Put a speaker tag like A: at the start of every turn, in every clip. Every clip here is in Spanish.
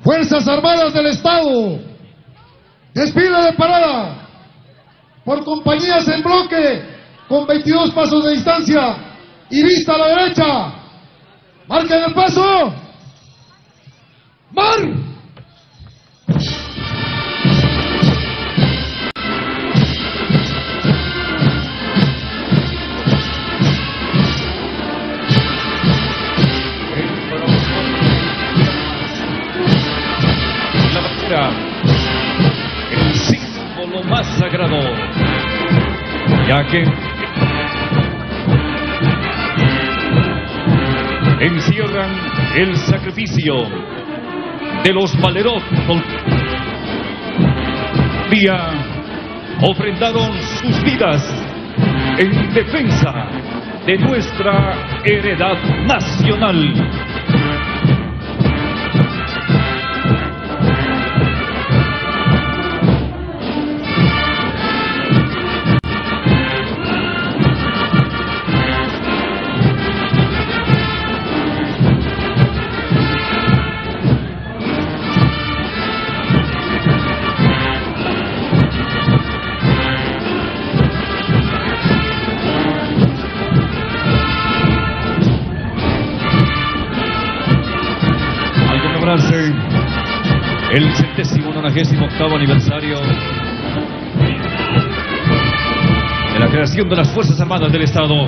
A: Fuerzas Armadas del Estado, desfile de parada por compañías en bloque con 22 pasos de distancia y vista a la derecha. Marquen el paso. ¡Mar!
B: El símbolo más sagrado, ya que encierran el sacrificio de los valeros día ofrendaron sus vidas en defensa de nuestra heredad nacional. El 78º aniversario de la creación de las Fuerzas Armadas del Estado.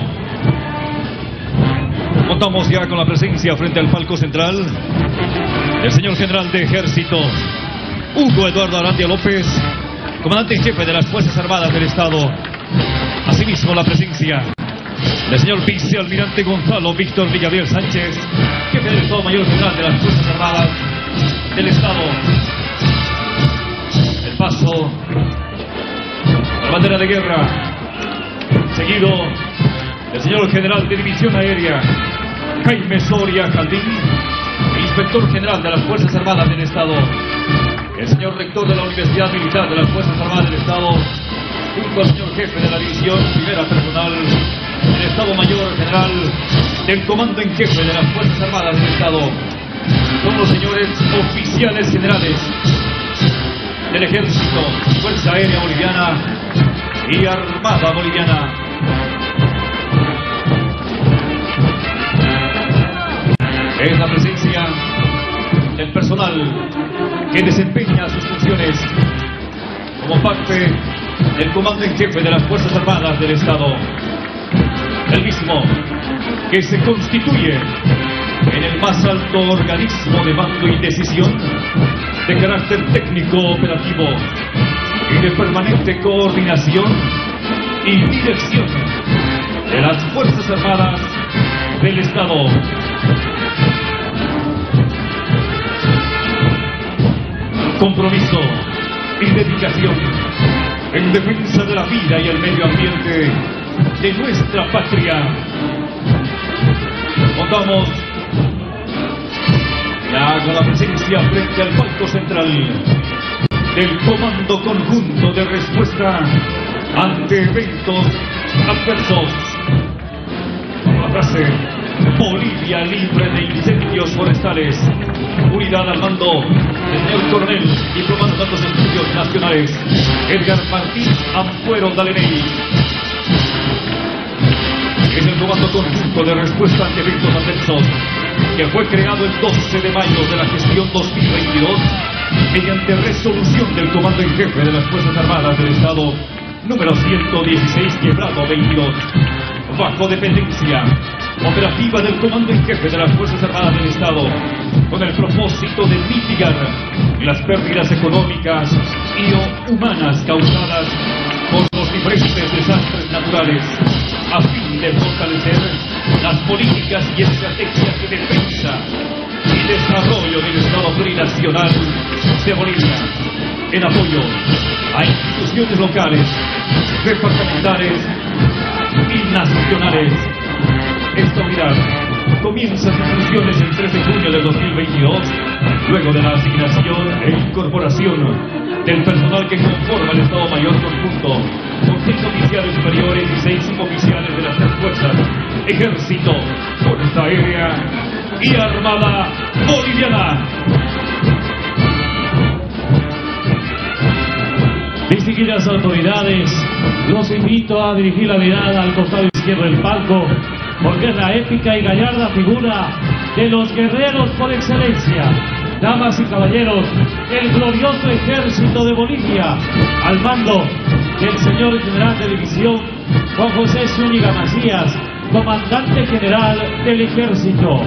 B: Contamos ya con la presencia frente al palco central del señor general de Ejército Hugo Eduardo Arandia López, comandante en jefe de las Fuerzas Armadas del Estado. Asimismo la presencia del señor vicealmirante Gonzalo Víctor Villarreal Sánchez, jefe del Estado Mayor General de las Fuerzas Armadas del Estado. El paso a la bandera de guerra, seguido del señor general de División Aérea Jaime Soria Jaldín, inspector general de las Fuerzas Armadas del Estado, el señor rector de la Universidad Militar de las Fuerzas Armadas del Estado, junto al señor jefe de la División Primera Personal del Estado Mayor General del Comando en Jefe de las Fuerzas Armadas del Estado. Son los señores oficiales generales del Ejército, Fuerza Aérea Boliviana y Armada Boliviana. Es la presencia del personal que desempeña sus funciones como parte del Comando en Jefe de las Fuerzas Armadas del Estado. El mismo que se constituye en el más alto organismo de mando y decisión de carácter técnico operativo y de permanente coordinación y dirección de las Fuerzas Armadas del Estado. Compromiso y dedicación en defensa de la vida y el medio ambiente de nuestra patria. Contamos ya con la presencia frente al palco central del Comando Conjunto de Respuesta ante Eventos Adversos. La frase: Bolivia libre de incendios forestales. Unidad al mando del señor coronel, diplomado en Altos Estudios Nacionales, Edgar Martín Ampuero Daleney. Es el Comando Conjunto de Respuesta ante Eventos Adversos, que fue creado el 12 de mayo de la gestión 2022 mediante resolución del Comando en Jefe de las Fuerzas Armadas del Estado número 116/22, bajo dependencia operativa del Comando en Jefe de las Fuerzas Armadas del Estado, con el propósito de mitigar las pérdidas económicas y o humanas causadas por los diferentes desastres naturales, a fin de fortalecer las políticas y estrategias de defensa y desarrollo del Estado plurinacional de Bolivia, en apoyo a instituciones locales, departamentales y nacionales. Esta unidad comienza sus funciones el 3 de junio de 2022, luego de la asignación e incorporación del personal que conforma el Estado Mayor Conjunto, con 6 oficiales superiores y 6 suboficiales de las 3 fuerzas: Ejército, Fuerza Aérea y Armada Boliviana.
C: Distinguidas autoridades, los invito a dirigir la mirada al costado izquierdo del palco, porque es la épica y gallarda figura de los guerreros por excelencia. Damas y caballeros, el glorioso ejército de Bolivia, al mando del señor general de división Juan José Zúñiga Macías, comandante general del ejército.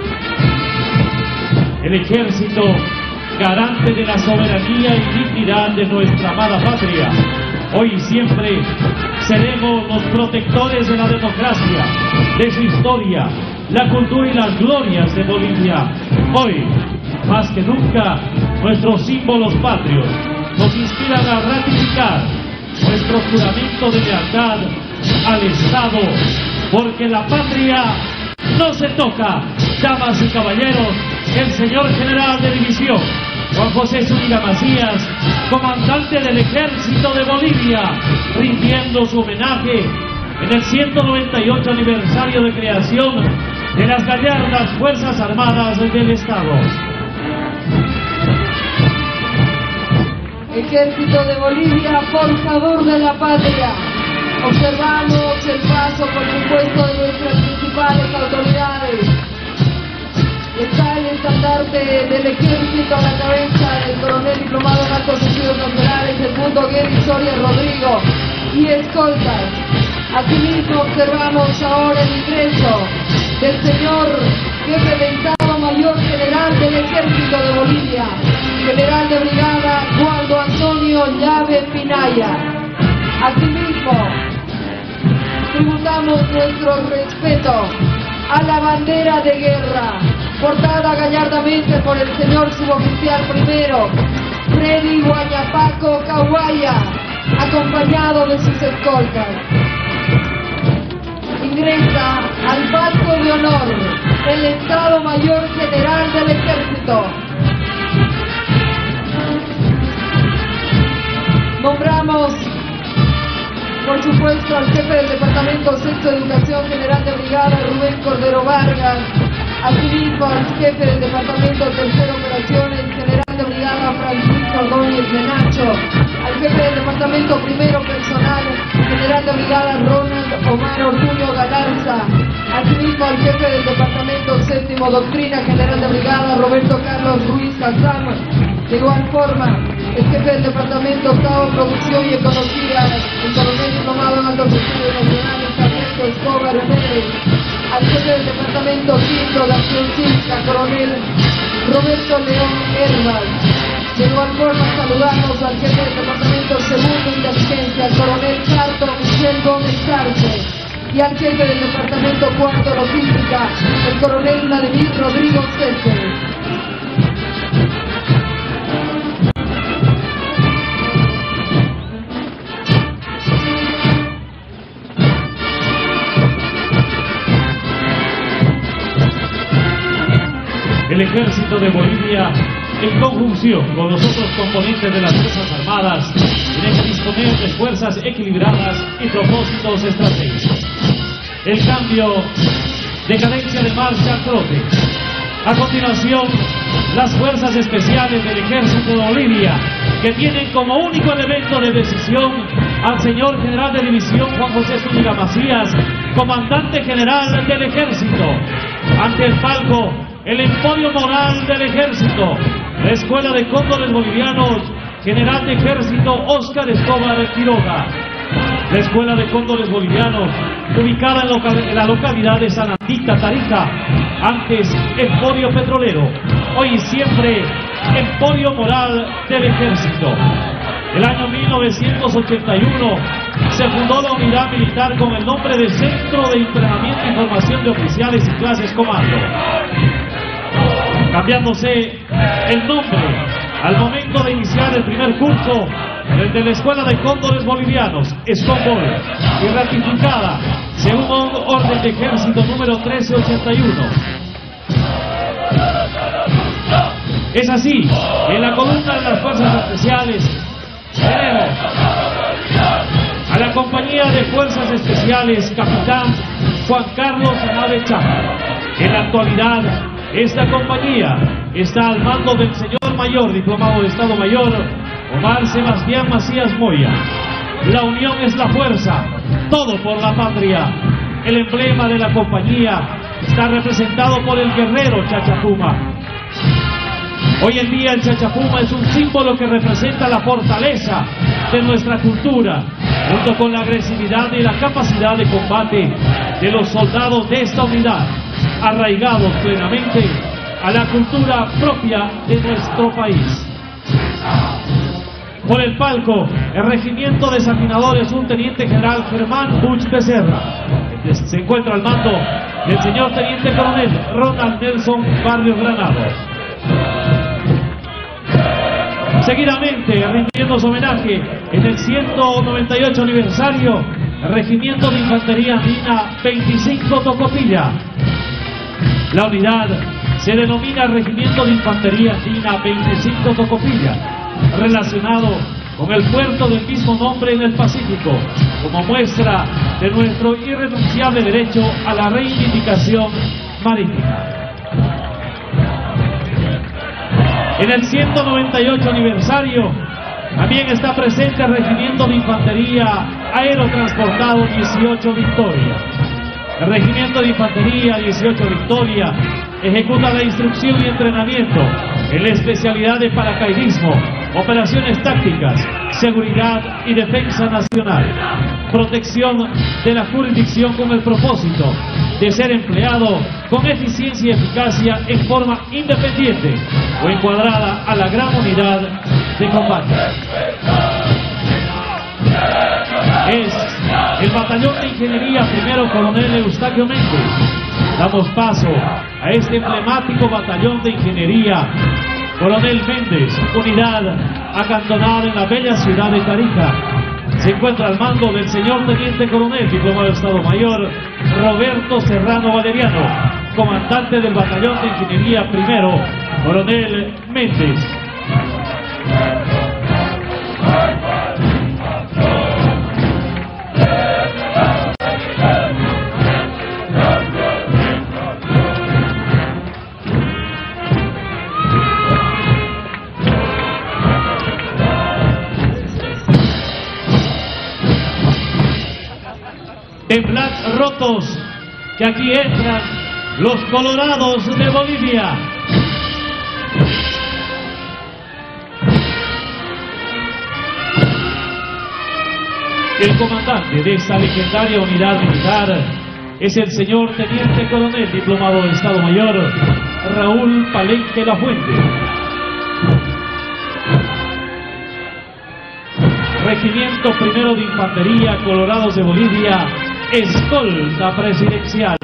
C: El ejército, garante de la soberanía y dignidad de nuestra amada patria. Hoy y siempre seremos los protectores de la democracia, de su historia, la cultura y las glorias de Bolivia. Hoy, más que nunca, nuestros símbolos patrios nos inspiran a ratificar nuestro juramento de lealtad al Estado, porque la patria no se toca. Damas y caballeros, el señor general de división Juan José Zúñiga Macías, comandante del ejército de Bolivia, rindiendo su homenaje en el 198 aniversario de creación de las gallardas Fuerzas Armadas del Estado.
D: Ejército de Bolivia, forjador de la patria. Observamos el paso, por supuesto, de nuestras principales autoridades. Está el estandarte del ejército a la cabeza del coronel diplomado en altos estudios nacionales, el punto Guerri Soria Rodrigo, y escoltas. Asimismo observamos ahora el ingreso del señor jefe de Estado Mayor General del Ejército de Bolivia, general de brigada Waldo Antonio Llave Pinaya. Asimismo, tributamos nuestro respeto a la bandera de guerra, portada gallardamente por el señor suboficial primero, Freddy Guayapaco Caguaya, acompañado de sus escoltas. Ingresa al palco de honor el Estado Mayor General del Ejército. Nombramos, por supuesto, al jefe del Departamento Sexto de Educación General de Brigada, Rubén Cordero Vargas, asimismo al jefe del Departamento Tercero Operaciones General de Brigada, Francisco Ordóñez Menacho, al jefe del Departamento Primero Personal General de Brigada, Ronald Omar Ortuño Galarza, asimismo al jefe del Departamento Séptimo Doctrina General de Brigada, Roberto Carlos Ruiz Casam. De igual forma, el jefe del Departamento Octavo Producción y Economía, el coronel diplomado en altos estudios nacionales, Sargento Escobar Pérez, al jefe del Departamento Quinto de Acción Cívica, coronel Roberto León Hervas. De igual forma, saludamos al jefe del Departamento Segundo de Inteligencia, el coronel Carto Miguel Gómez Arce, y al jefe del Departamento Cuarto Logística, el coronel Vladimir Rodrigo César.
C: El Ejército de Bolivia, en conjunción con los otros componentes de las Fuerzas Armadas, tiene que disponer de fuerzas equilibradas y propósitos estratégicos. El cambio de cadencia de marcha al trote. A continuación, las Fuerzas Especiales del Ejército de Bolivia, que tienen como único elemento de decisión al señor general de división Juan José Zúñiga Macías, comandante general del Ejército. Ante el palco, el emporio moral del Ejército, la Escuela de Cóndores Bolivianos, General de Ejército Óscar Escobar Quiroga. La Escuela de Cóndores Bolivianos, ubicada en la localidad de San Antita, Tarija, antes Emporio Petrolero, hoy y siempre Emporio Moral del Ejército. El año 1981 se fundó la unidad militar con el nombre de Centro de Entrenamiento y Formación de Oficiales y Clases Comando, cambiándose el nombre al momento de iniciar el primer curso desde la Escuela de Cóndores Bolivianos, Escombol, y ratificada según orden de ejército número 1381. Es así, en la columna de las Fuerzas Especiales tenemos a la Compañía de Fuerzas Especiales Capitán Juan Carlos Anave Chapa. En la actualidad, esta compañía está al mando del señor mayor, diplomado de Estado Mayor Omar Sebastián Macías Moya. La unión es la fuerza, todo por la patria. El emblema de la compañía está representado por el guerrero Chachapuma. Hoy en día el Chachapuma es un símbolo que representa la fortaleza de nuestra cultura, junto con la agresividad y la capacidad de combate de los soldados de esta unidad, arraigados plenamente a la cultura propia de nuestro país. Por el palco, el regimiento de desafinadores, un teniente general Germán Buch Becerra. Se encuentra al mando del señor teniente coronel Ronald Nelson Barrios Granados. Seguidamente, rindiendo homenaje en el 198 aniversario, el regimiento de infantería andina 25 Tocopilla. La unidad se denomina regimiento de infantería andina 25 Tocopilla, relacionado con el puerto del mismo nombre en el Pacífico, como muestra de nuestro irrenunciable derecho a la reivindicación marítima. En el 198 aniversario también está presente el regimiento de infantería aerotransportado 18 Victoria. El regimiento de infantería 18 Victoria ejecuta la instrucción y entrenamiento en la especialidad de paracaidismo, operaciones tácticas, seguridad y defensa nacional, protección de la jurisdicción con el propósito de ser empleado con eficiencia y eficacia en forma independiente o encuadrada a la gran unidad de combate. Es el batallón de ingeniería primero coronel Eustaquio Méndez. Damos paso a este emblemático batallón de ingeniería Coronel Méndez, unidad acantonada en la bella ciudad de Tarija. Se encuentra al mando del señor teniente coronel, diplomado de Estado Mayor, Roberto Serrano Valeriano, comandante del batallón de ingeniería primero, Coronel Méndez. En Blacks Rotos, que aquí entran los Colorados de Bolivia. El comandante de esta legendaria unidad militar es el señor teniente coronel, diplomado de Estado Mayor, Raúl Palenque La Fuente. Regimiento primero de Infantería Colorados de Bolivia, escolta presidencial.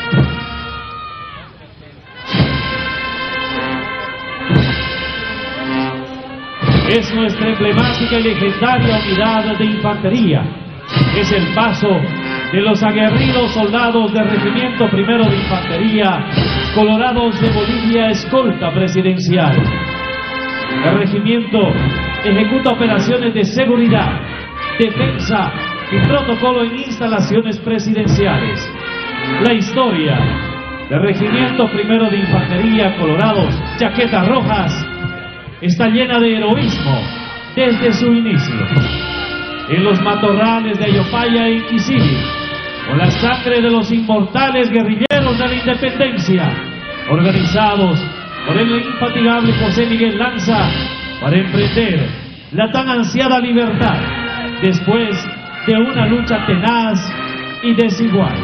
C: Es nuestra emblemática y legendaria unidad de infantería. Es el paso de los aguerridos soldados del Regimiento primero de Infantería Colorados de Bolivia, escolta presidencial. El regimiento ejecuta operaciones de seguridad, defensa y protocolo en instalaciones presidenciales. La historia del Regimiento primero de Infantería Colorados, Chaquetas Rojas, está llena de heroísmo desde su inicio. En los matorrales de Ayopaya e Inquisili, con la sangre de los inmortales guerrilleros de la independencia, organizados por el infatigable José Miguel Lanza, para emprender la tan ansiada libertad después de una lucha tenaz y desigual.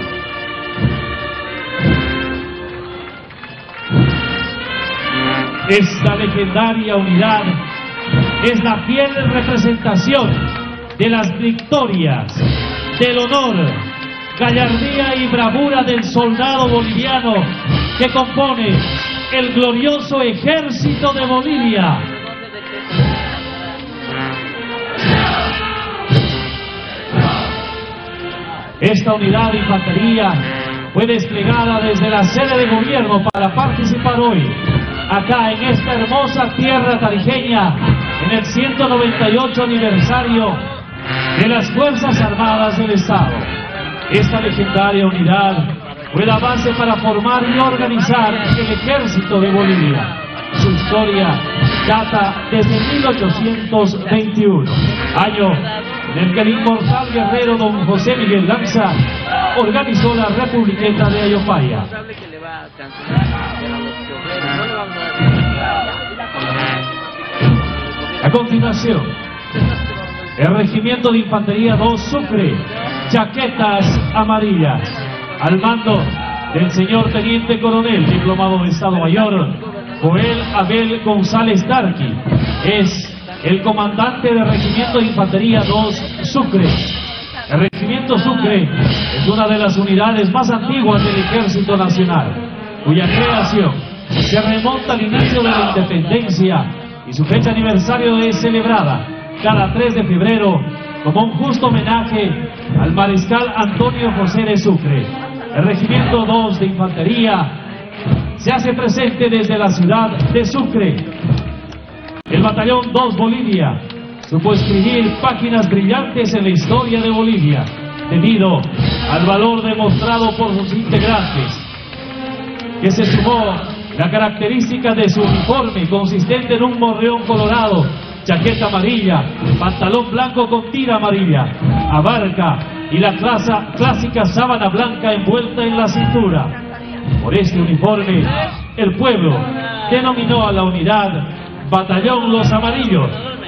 C: Esta legendaria unidad es la fiel representación de las victorias, del honor, gallardía y bravura del soldado boliviano que compone el glorioso ejército de Bolivia. Esta unidad de infantería fue desplegada desde la sede de gobierno para participar hoy, acá en esta hermosa tierra tarijeña, en el 198 aniversario de las Fuerzas Armadas del Estado. Esta legendaria unidad fue la base para formar y organizar el ejército de Bolivia. Su historia data desde 1821, año en el que el inmortal guerrero don José Miguel Lanza organizó la Republiqueta de Ayopaya. A continuación, el Regimiento de Infantería 2 Sucre, chaquetas amarillas, al mando del señor Teniente Coronel, diplomado de Estado Mayor, Joel Abel González Darqui, es el comandante del Regimiento de Infantería 2 Sucre. El Regimiento Sucre es una de las unidades más antiguas del Ejército Nacional, cuya creación se remonta al inicio de la independencia y su fecha aniversario es celebrada cada 3 de febrero como un justo homenaje al mariscal Antonio José de Sucre. El Regimiento 2 de Infantería se hace presente desde la ciudad de Sucre. El Batallón 2 Bolivia supo escribir páginas brillantes en la historia de Bolivia, debido al valor demostrado por sus integrantes, que se sumó la característica de su uniforme, consistente en un morreón colorado, chaqueta amarilla, pantalón blanco con tira amarilla, abarca y la clásica sábana blanca envuelta en la cintura. Por este uniforme, el pueblo denominó a la unidad Batallón Los Amarillos.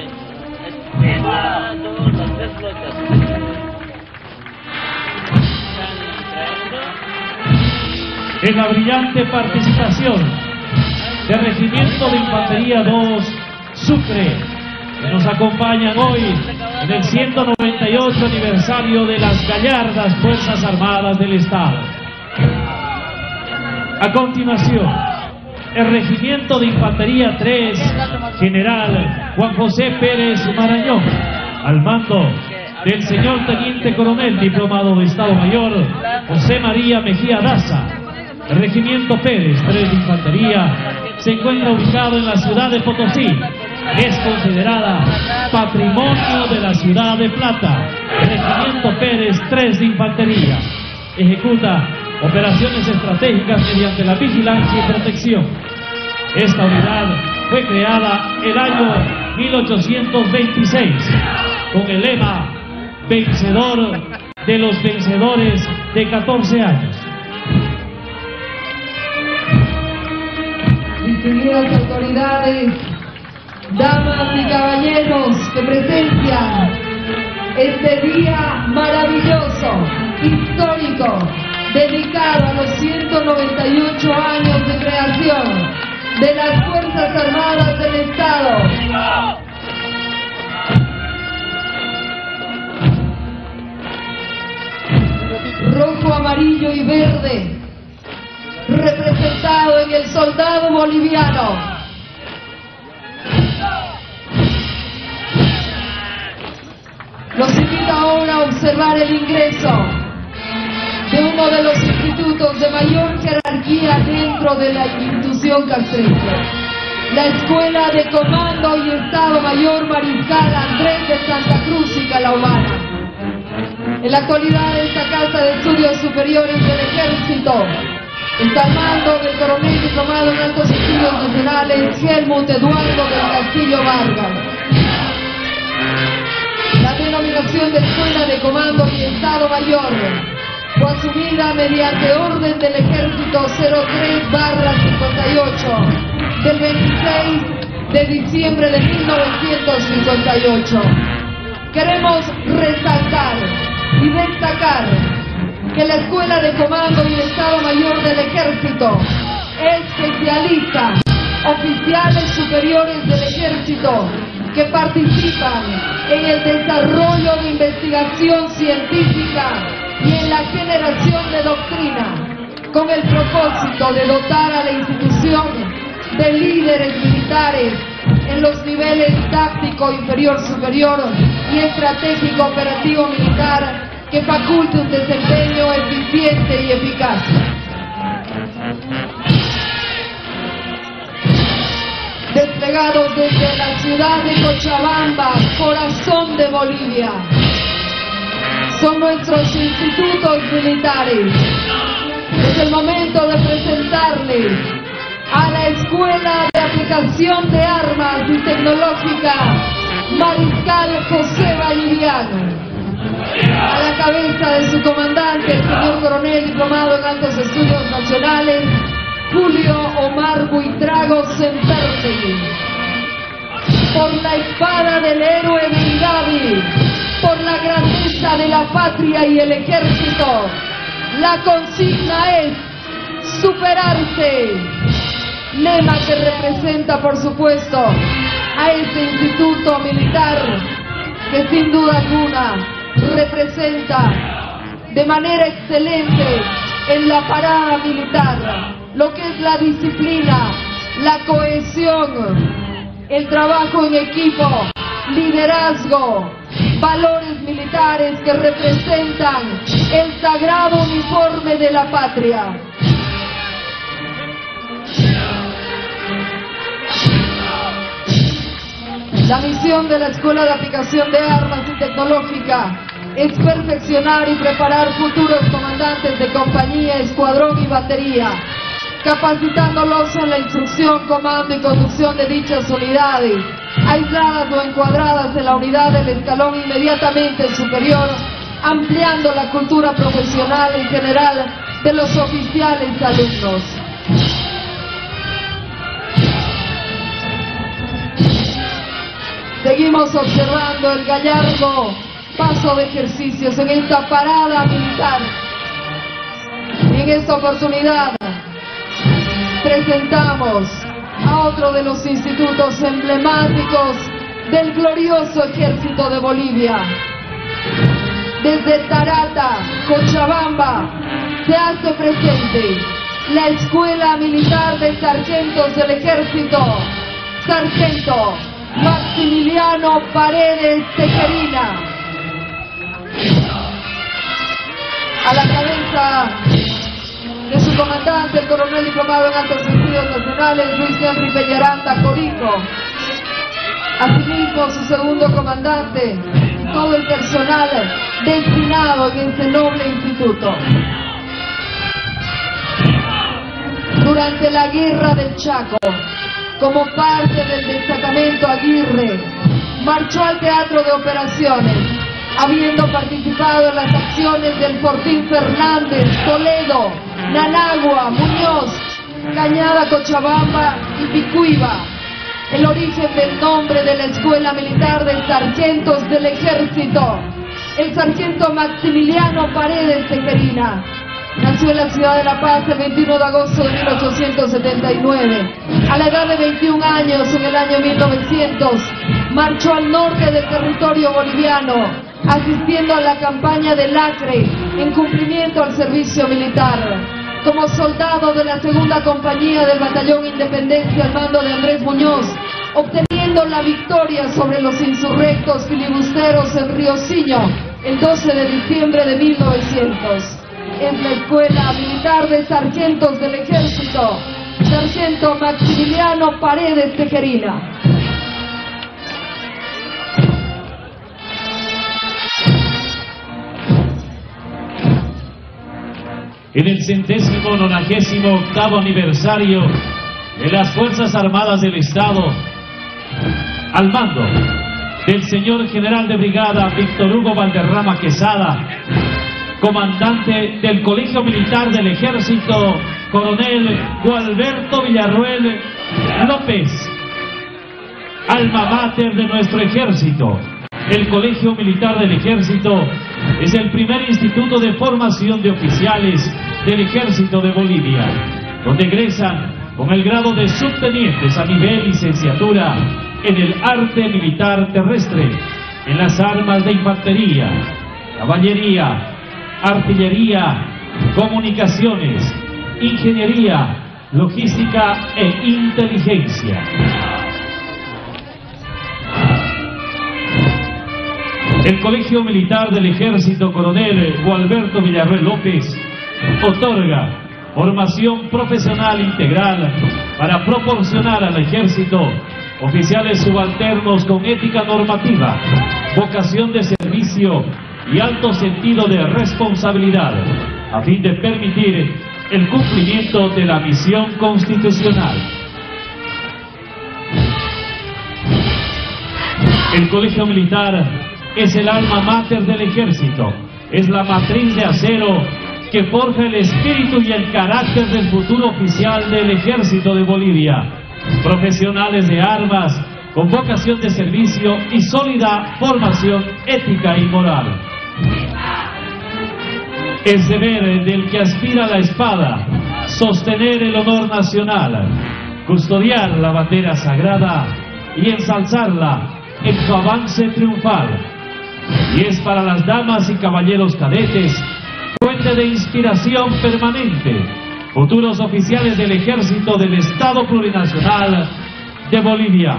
C: En la brillante participación del Regimiento de Infantería 2 Sucre, que nos acompañan hoy en el 198 aniversario de las gallardas Fuerzas Armadas del Estado. A continuación, el Regimiento de Infantería 3, General Juan José Pérez Marañón, al mando del señor Teniente Coronel, diplomado de Estado Mayor, José María Mejía Daza. El Regimiento Pérez 3 de Infantería se encuentra ubicado en la ciudad de Potosí. Es considerada Patrimonio de la Ciudad de Plata. El Regimiento Pérez 3 de Infantería ejecuta operaciones estratégicas mediante la vigilancia y protección. Esta unidad fue creada el año 1826 con el lema vencedor de los vencedores de 14 años.
D: Distinguidas autoridades, damas y caballeros que presencian este día maravilloso, histórico, dedicado a los 198 años de creación de las Fuerzas Armadas del Estado. Rojo, amarillo y verde, representado en el soldado boliviano. Los invito ahora a observar el ingreso de uno de los institutos de mayor jerarquía dentro de la institución castrense, la Escuela de Comando y Estado Mayor Mariscal Andrés de Santa Cruz y Calahumara. En la actualidad, esta Casa de Estudios Superiores del Ejército está al mando del coronel diplomado en Altos Estudios Nacionales Helmut Eduardo del Castillo Vargas. La denominación de Escuela de Comando y Estado Mayor fue asumida mediante orden del Ejército 03/58 del 26 de diciembre de 1958. Queremos resaltar y destacar que la Escuela de Comando y Estado Mayor del Ejército especializa oficiales superiores del Ejército que participan en el desarrollo de investigación científica y en la generación de doctrina, con el propósito de dotar a la institución de líderes militares en los niveles táctico inferior, superior y estratégico operativo militar que faculte un desempeño eficiente y eficaz. Desplegados desde la ciudad de Cochabamba, corazón de Bolivia, son nuestros institutos militares. Es el momento de presentarles a la Escuela de Aplicación de Armas y Tecnológica Mariscal José Valeriano, a la cabeza de su comandante, el señor coronel diplomado en Altos Estudios Nacionales, Julio Omar Buitrago Sempertegui. Por la espada del héroe Bengavi, por la grandeza de la patria y el ejército, la consigna es superarse, lema que representa, por supuesto, a este instituto militar que sin duda alguna representa de manera excelente en la parada militar lo que es la disciplina, la cohesión, el trabajo en equipo, liderazgo, valores militares que representan el sagrado uniforme de la patria. La misión de la Escuela de Aplicación de Armas y Tecnológica es perfeccionar y preparar futuros comandantes de compañía, escuadrón y batería, capacitándolos en la instrucción, comando y conducción de dichas unidades, aisladas o encuadradas en la unidad del escalón inmediatamente superior, ampliando la cultura profesional en general de los oficiales alumnos. Seguimos observando el gallardo paso de ejercicios en esta parada militar. Y en esta oportunidad presentamos a otro de los institutos emblemáticos del glorioso ejército de Bolivia. Desde Tarata, Cochabamba, se hace presente la Escuela Militar de Sargentos del Ejército, Sargento Maximiliano Paredes Tejerina. A la cabeza de su comandante, el coronel diplomado en Altos Estudios Nacionales, Luis Henry Peñaranda Corico. Asimismo, su segundo comandante y todo el personal destinado en este noble instituto. Durante la Guerra del Chaco, como parte del destacamento Aguirre, marchó al teatro de operaciones, habiendo participado en las acciones del Fortín Fernández, Toledo, Nanagua, Muñoz, Cañada, Cochabamba y Picuiba. El origen del nombre de la Escuela Militar de Sargentos del Ejército, el sargento Maximiliano Paredes Tejerina, nació en la ciudad de La Paz el 21 de agosto de 1879. A la edad de 21 años, en el año 1900, marchó al norte del territorio boliviano, asistiendo a la campaña del Acre en cumplimiento al servicio militar. Como soldado de la segunda compañía del Batallón Independencia al mando de Andrés Muñoz, obteniendo la victoria sobre los insurrectos filibusteros en Riosinho el 12 de diciembre de 1900. Es la Escuela Militar de Sargentos del Ejército, Sargento Maximiliano Paredes Tejerina.
C: En el 198º aniversario de las Fuerzas Armadas del Estado, al mando del señor general de brigada Víctor Hugo Valderrama Quesada, comandante del Colegio Militar del Ejército, coronel Gualberto Villarruel López, alma mater de nuestro ejército. El Colegio Militar del Ejército es el primer instituto de formación de oficiales del Ejército de Bolivia, donde egresan con el grado de subtenientes a nivel licenciatura en el arte militar terrestre, en las armas de infantería, caballería, artillería, comunicaciones, ingeniería, logística e inteligencia. El Colegio Militar del Ejército Coronel Gualberto Villarruel López otorga formación profesional integral para proporcionar al Ejército oficiales subalternos con ética normativa, vocación de servicio y alto sentido de responsabilidad, a fin de permitir el cumplimiento de la misión constitucional. El Colegio Militar es el alma mater del Ejército, es la matriz de acero que forja el espíritu y el carácter del futuro oficial del Ejército de Bolivia. Profesionales de armas, con vocación de servicio y sólida formación ética y moral. Es deber del que aspira a la espada sostener el honor nacional, custodiar la bandera sagrada y ensalzarla en su avance triunfal. Y es para las damas y caballeros cadetes fuente de inspiración permanente, futuros oficiales del Ejército del Estado Plurinacional de Bolivia.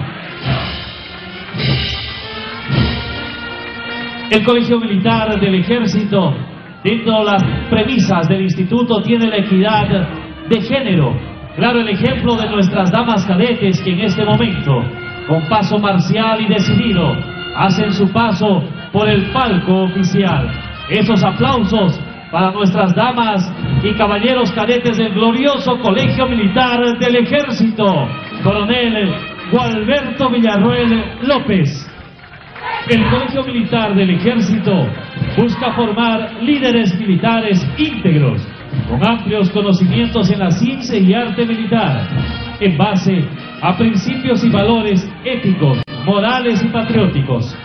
C: El Colegio Militar del Ejército, dentro de las premisas del instituto, tiene la equidad de género. Claro, el ejemplo de nuestras damas cadetes que en este momento, con paso marcial y decidido, hacen su paso por el palco oficial. Esos aplausos para nuestras damas y caballeros cadetes del glorioso Colegio Militar del Ejército, Coronel Gualberto Villarroel López. El Colegio Militar del Ejército busca formar líderes militares íntegros, con amplios conocimientos en la ciencia y arte militar, en base a principios y valores éticos, morales y patrióticos.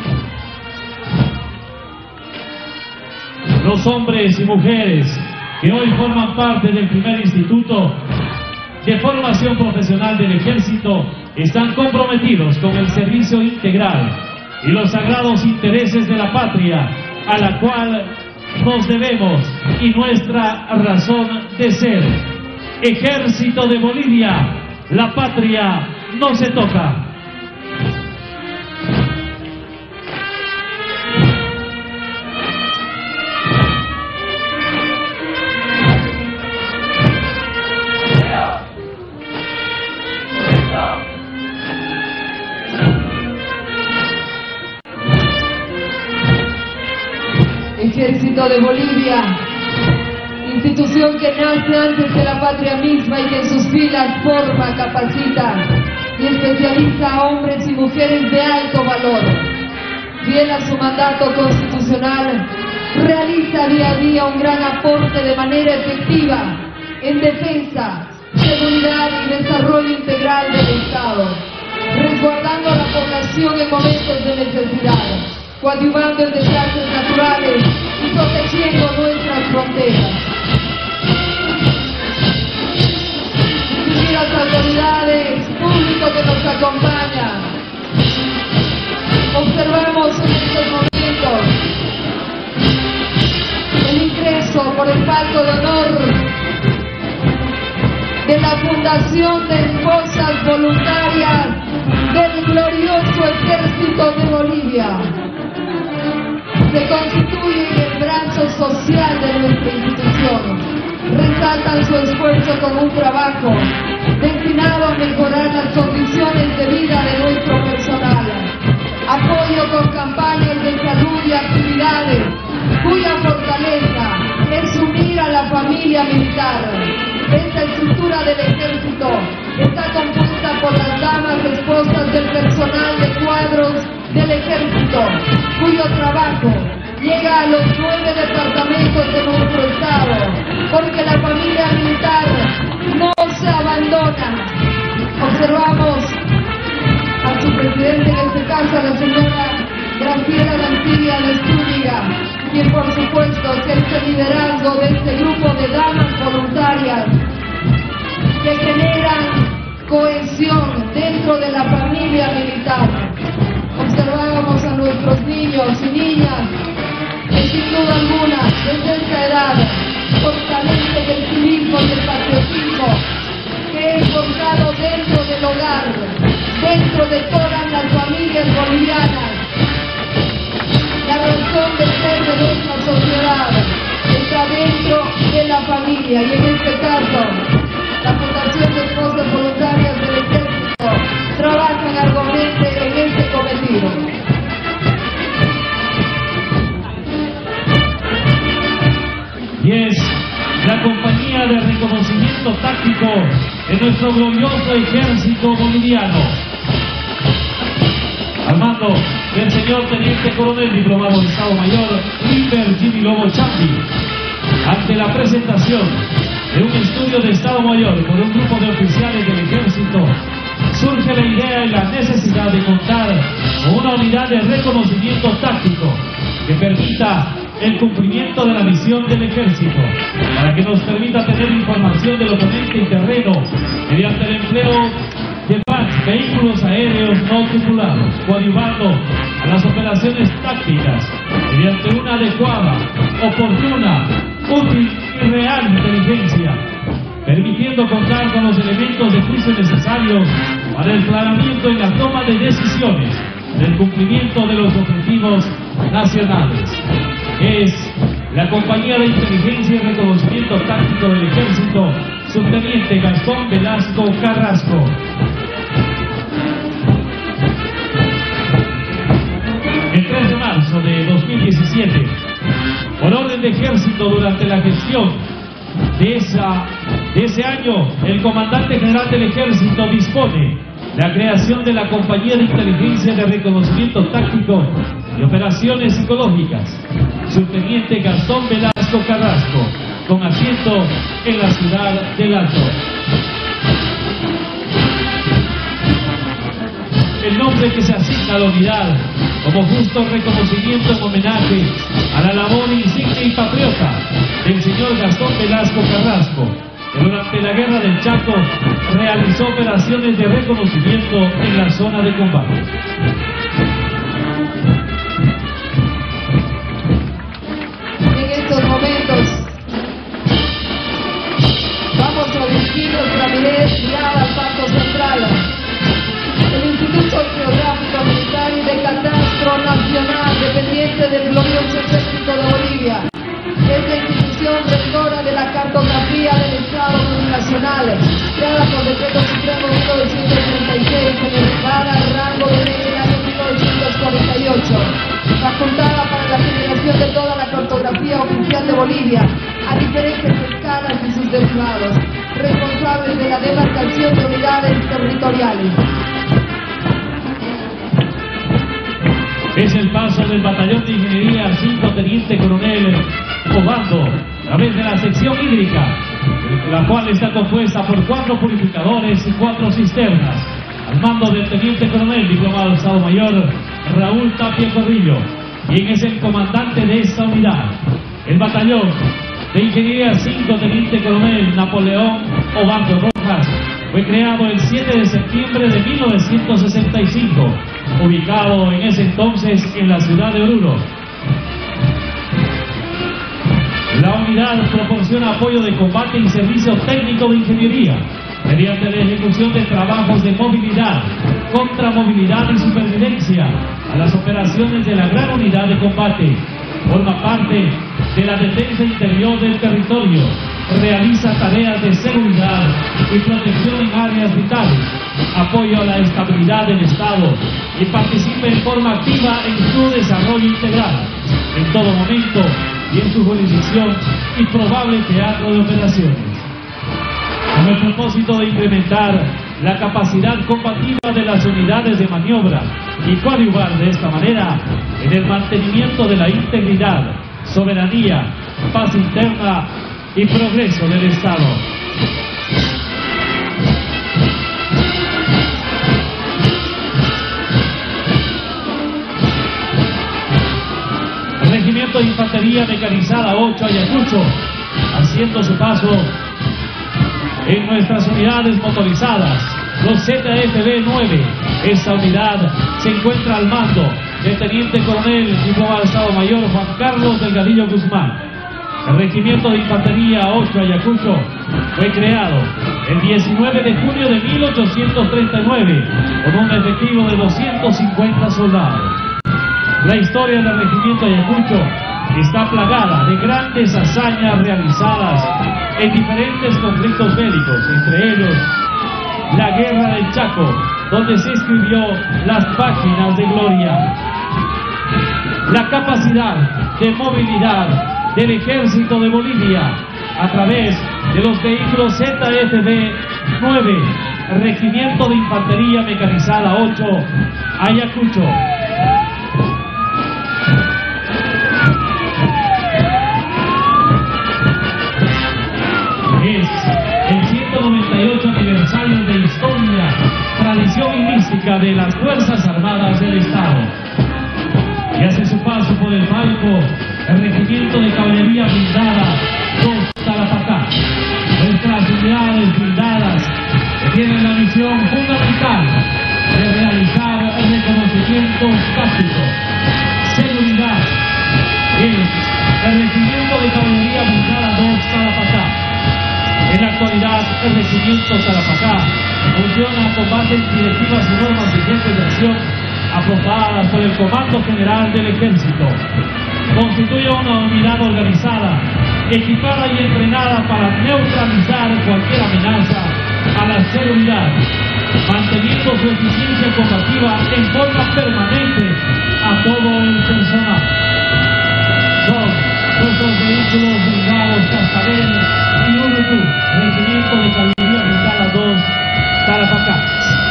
C: Los hombres y mujeres que hoy forman parte del primer instituto de formación profesional del Ejército están comprometidos con el servicio integral y los sagrados intereses de la patria, a la cual nos debemos y nuestra razón de ser. Ejército de Bolivia, la patria no se toca.
D: Ejército de Bolivia, institución que nace antes de la patria misma y que en sus filas forma, capacita y especializa a hombres y mujeres de alto valor. Fiel a su mandato constitucional, realiza día a día un gran aporte de manera efectiva en defensa, seguridad y desarrollo integral del Estado, resguardando a la población en momentos de necesidad, coadyuvando en desastres naturales y protegiendo nuestras fronteras. Distinguidas autoridades, público que nos acompaña, observamos en estos momentos el ingreso por el palco de honor de la Fundación de Esposas Voluntarias del glorioso Ejército de Bolivia. Se constituye el brazo social de nuestra institución. Resaltan su esfuerzo con un trabajo destinado a mejorar las condiciones de vida de nuestro personal. Apoyo con campañas de salud y actividades cuya fortaleza es unir a la familia militar. Esta estructura del Ejército está compuesta por las damas esposas del personal de cuadros del Ejército, cuyo trabajo llega a los 9 departamentos de nuestro estado, porque la familia militar no se abandona. Observamos a su presidente, en este caso a la señora Graciela Valdivia de Zúñiga, quien por supuesto ejerce el liderazgo de este grupo de damas voluntarias que generan cohesión dentro de la familia militar. Observábamos a nuestros niños y niñas que sin duda alguna desde esta edad fortalecen el civismo y el patriotismo que es forjado dentro del hogar, dentro de todas las familias bolivianas. La razón de ser de nuestra sociedad está dentro de la familia, y en este caso la Fundación de Esposas Voluntarias del Ejército trabajan arduamente en este cometido.
C: Y es la compañía de reconocimiento táctico de nuestro glorioso ejército boliviano. Al mando del señor Teniente Coronel Diplomado de Estado Mayor Limber Jimmy Lobo Chambi, ante la presentación de un estudio de Estado Mayor por un grupo de oficiales del ejército, surge la idea y la necesidad de contar con una unidad de reconocimiento táctico que permita el cumplimiento de la misión del ejército, para que nos permita tener información del oponente en terreno mediante el empleo de vehículos aéreos no tripulados, coadyuvando a las operaciones tácticas mediante una adecuada, oportuna, útil y real inteligencia, permitiendo contar con los elementos de juicio necesarios para el planeamiento y la toma de decisiones del cumplimiento de los objetivos nacionales. Es la Compañía de Inteligencia y Reconocimiento Táctico del Ejército, Subteniente Gastón Velasco Carrasco. El 3 de marzo de 2017, por orden de ejército, durante la gestión de ese año, el comandante general del ejército dispone la creación de la Compañía de Inteligencia de Reconocimiento Táctico y Operaciones Psicológicas, Subteniente Gastón Velasco Carrasco, con asiento en la ciudad del Alto. El nombre que se asigna a la unidad como justo reconocimiento en homenaje a la labor insigne y patriota del señor Gastón Velasco Carrasco, que durante la Guerra del Chaco realizó operaciones de reconocimiento en la zona de combate.
D: En estos momentos vamos a dirigir nuestra mirada al Pacto Central. El Instituto Geográfico Militar y de Catastro Nacional, dependiente del glorioso Ejército de Bolivia, es la institución rectora de la cartografía del Estado Nacional, creada por Decreto Supremo 1936 en el rango de ley del año 1948, facultada para la generación de toda la cartografía oficial de Bolivia, a diferentes escalas y sus derivados, responsables de la demarcación de unidades territoriales.
C: Es el paso del Batallón de Ingeniería 5 Teniente Coronel Obando, a través de la sección hídrica, la cual está compuesta por 4 purificadores y 4 cisternas, al mando del Teniente Coronel Diplomado de Estado Mayor Raúl Tapia Corrillo, quien es el comandante de esta unidad. El Batallón de Ingeniería 5 Teniente Coronel Napoleón Obando Rojas fue creado el 7 de septiembre de 1965, ubicado en ese entonces en la ciudad de Oruro. La unidad proporciona apoyo de combate y servicio técnico de ingeniería mediante la ejecución de trabajos de movilidad, contramovilidad y supervivencia a las operaciones de la gran unidad de combate. Forma parte de la defensa interior del territorio, realiza tareas de seguridad y protección en áreas vitales, apoyo a la estabilidad del Estado y participa en forma activa en su desarrollo integral, en todo momento y en su jurisdicción y probable teatro de operaciones. Con el propósito de incrementar la capacidad combativa de las unidades de maniobra y coadyuvar de esta manera en el mantenimiento de la integridad, soberanía, paz interna y progreso del Estado. El Regimiento de Infantería Mecanizada 8 Ayacucho, haciendo su paso en nuestras unidades motorizadas, los ZFB 9. Esta unidad se encuentra al mando del Teniente Coronel Diplomado de Estado Mayor Juan Carlos Delgadillo Guzmán. El Regimiento de Infantería 8 Ayacucho fue creado el 19 de junio de 1839 con un efectivo de 250 soldados. La historia del Regimiento Ayacucho está plagada de grandes hazañas realizadas en diferentes conflictos bélicos, entre ellos la Guerra del Chaco, donde se escribió las páginas de gloria. La capacidad de movilidad del Ejército de Bolivia a través de los vehículos ZFB 9, Regimiento de Infantería Mecanizada 8, Ayacucho. Es el 198 aniversario de historia, tradición y mística de las Fuerzas Armadas del Estado. Y hace su paso por el palco el Regimiento de Caballería Blindada 2 Tarapacá. Nuestras unidades blindadas que tienen la misión fundamental de realizar reconocimientos tácticos, seguridad. Es el Regimiento de Caballería Blindada 2 Tarapacá. En la actualidad, el Regimiento Tarapacá funciona con base en directivas y normas vigentes de acción aprobadas por el Comando General del Ejército. Constituye una unidad organizada, equipada y entrenada para neutralizar cualquier amenaza a la seguridad, manteniendo su eficiencia combativa en forma permanente a todo el personal. Son nuestros vehículos blindados Cascabel y Uruguay, Regimiento de Caballería Blindada 2 Tarapacá.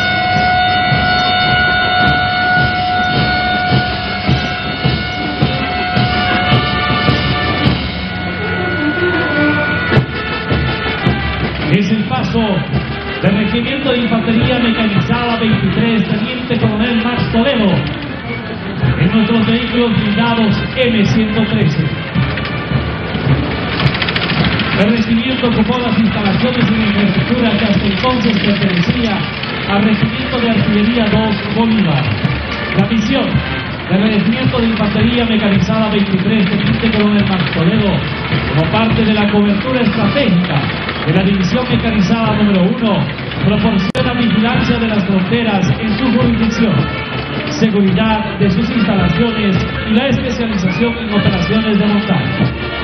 C: Es el paso del Regimiento de Infantería Mecanizada 23, Teniente Coronel Max Toledo, en nuestros vehículos blindados M113. El regimiento ocupó las instalaciones en infraestructura que hasta entonces pertenecía al Regimiento de Artillería 2 Bolívar. La misión del Regimiento de Infantería Mecanizada 23, Teniente Coronel Max Toledo, como parte de la cobertura estratégica de la División Mecanizada número 1, proporciona vigilancia de las fronteras en su jurisdicción, seguridad de sus instalaciones y la especialización en operaciones de montaje.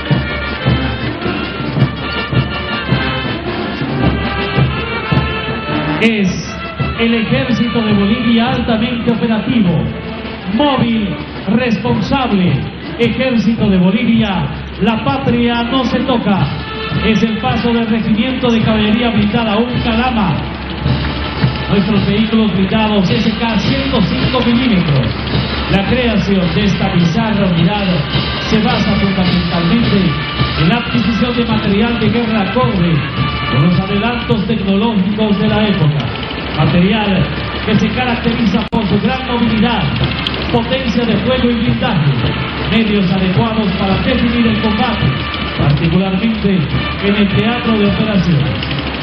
C: Es el Ejército de Bolivia altamente operativo, móvil, responsable. Ejército de Bolivia, la patria no se toca. Es el paso del Regimiento de Caballería Blindada 1 Calama. Nuestros vehículos blindados SK 105 milímetros. La creación de esta bizarra unidad se basa fundamentalmente en la adquisición de material de guerra acorde con los adelantos tecnológicos de la época. Material que se caracteriza por su gran movilidad, potencia de fuego y blindaje, medios adecuados para definir el combate, particularmente en el teatro de operaciones.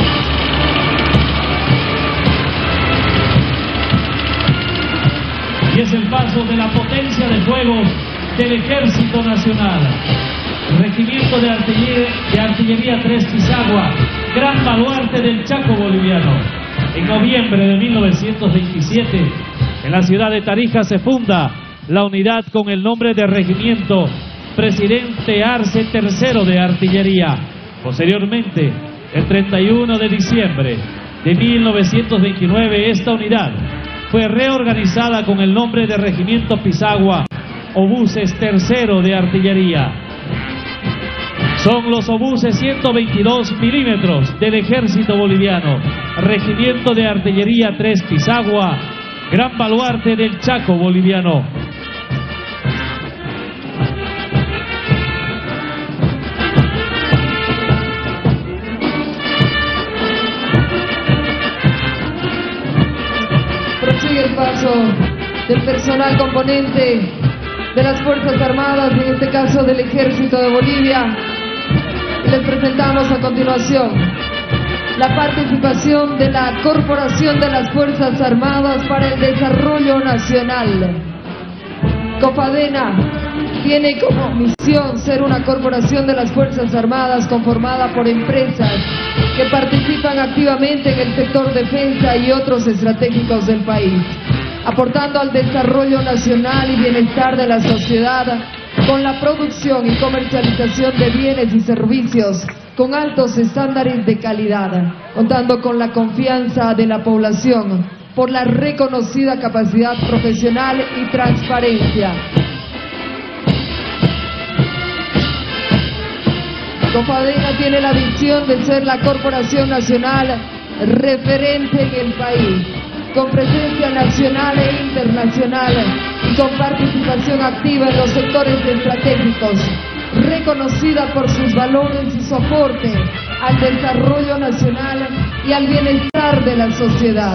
C: Y es el paso de la potencia de fuegos del Ejército Nacional. Regimiento de Artillería 3 Pisagua, gran baluarte del Chaco boliviano. En noviembre de 1927, en la ciudad de Tarija se funda la unidad con el nombre de Regimiento Presidente Arce III de Artillería. Posteriormente, el 31 de diciembre de 1929, esta unidad fue reorganizada con el nombre de Regimiento Pisagua, Obuses III de Artillería. Son los obuses 122 milímetros del Ejército Boliviano, Regimiento de Artillería 3 Pisagua, gran baluarte del Chaco boliviano.
D: Prosigue el paso del personal componente de las Fuerzas Armadas, en este caso del Ejército de Bolivia. Les presentamos a continuación la participación de la Corporación de las Fuerzas Armadas para el Desarrollo Nacional. Cofadena tiene como misión ser una corporación de las Fuerzas Armadas conformada por empresas que participan activamente en el sector defensa y otros estratégicos del país, aportando al desarrollo nacional y bienestar de la sociedad con la producción y comercialización de bienes y servicios con altos estándares de calidad, contando con la confianza de la población por la reconocida capacidad profesional y transparencia. Copadena tiene la visión de ser la corporación nacional referente en el país, con presencia nacional e internacional y con participación activa en los sectores estratégicos, reconocida por sus valores y su aporte al desarrollo nacional y al bienestar de la sociedad.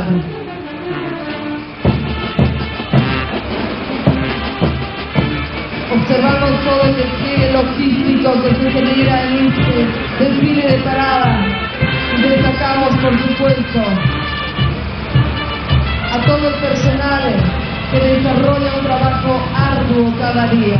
D: Observamos todo el despliegue logístico que se genera en este desfile de parada y destacamos, por supuesto, a todo el personal que desarrolla un trabajo arduo cada día.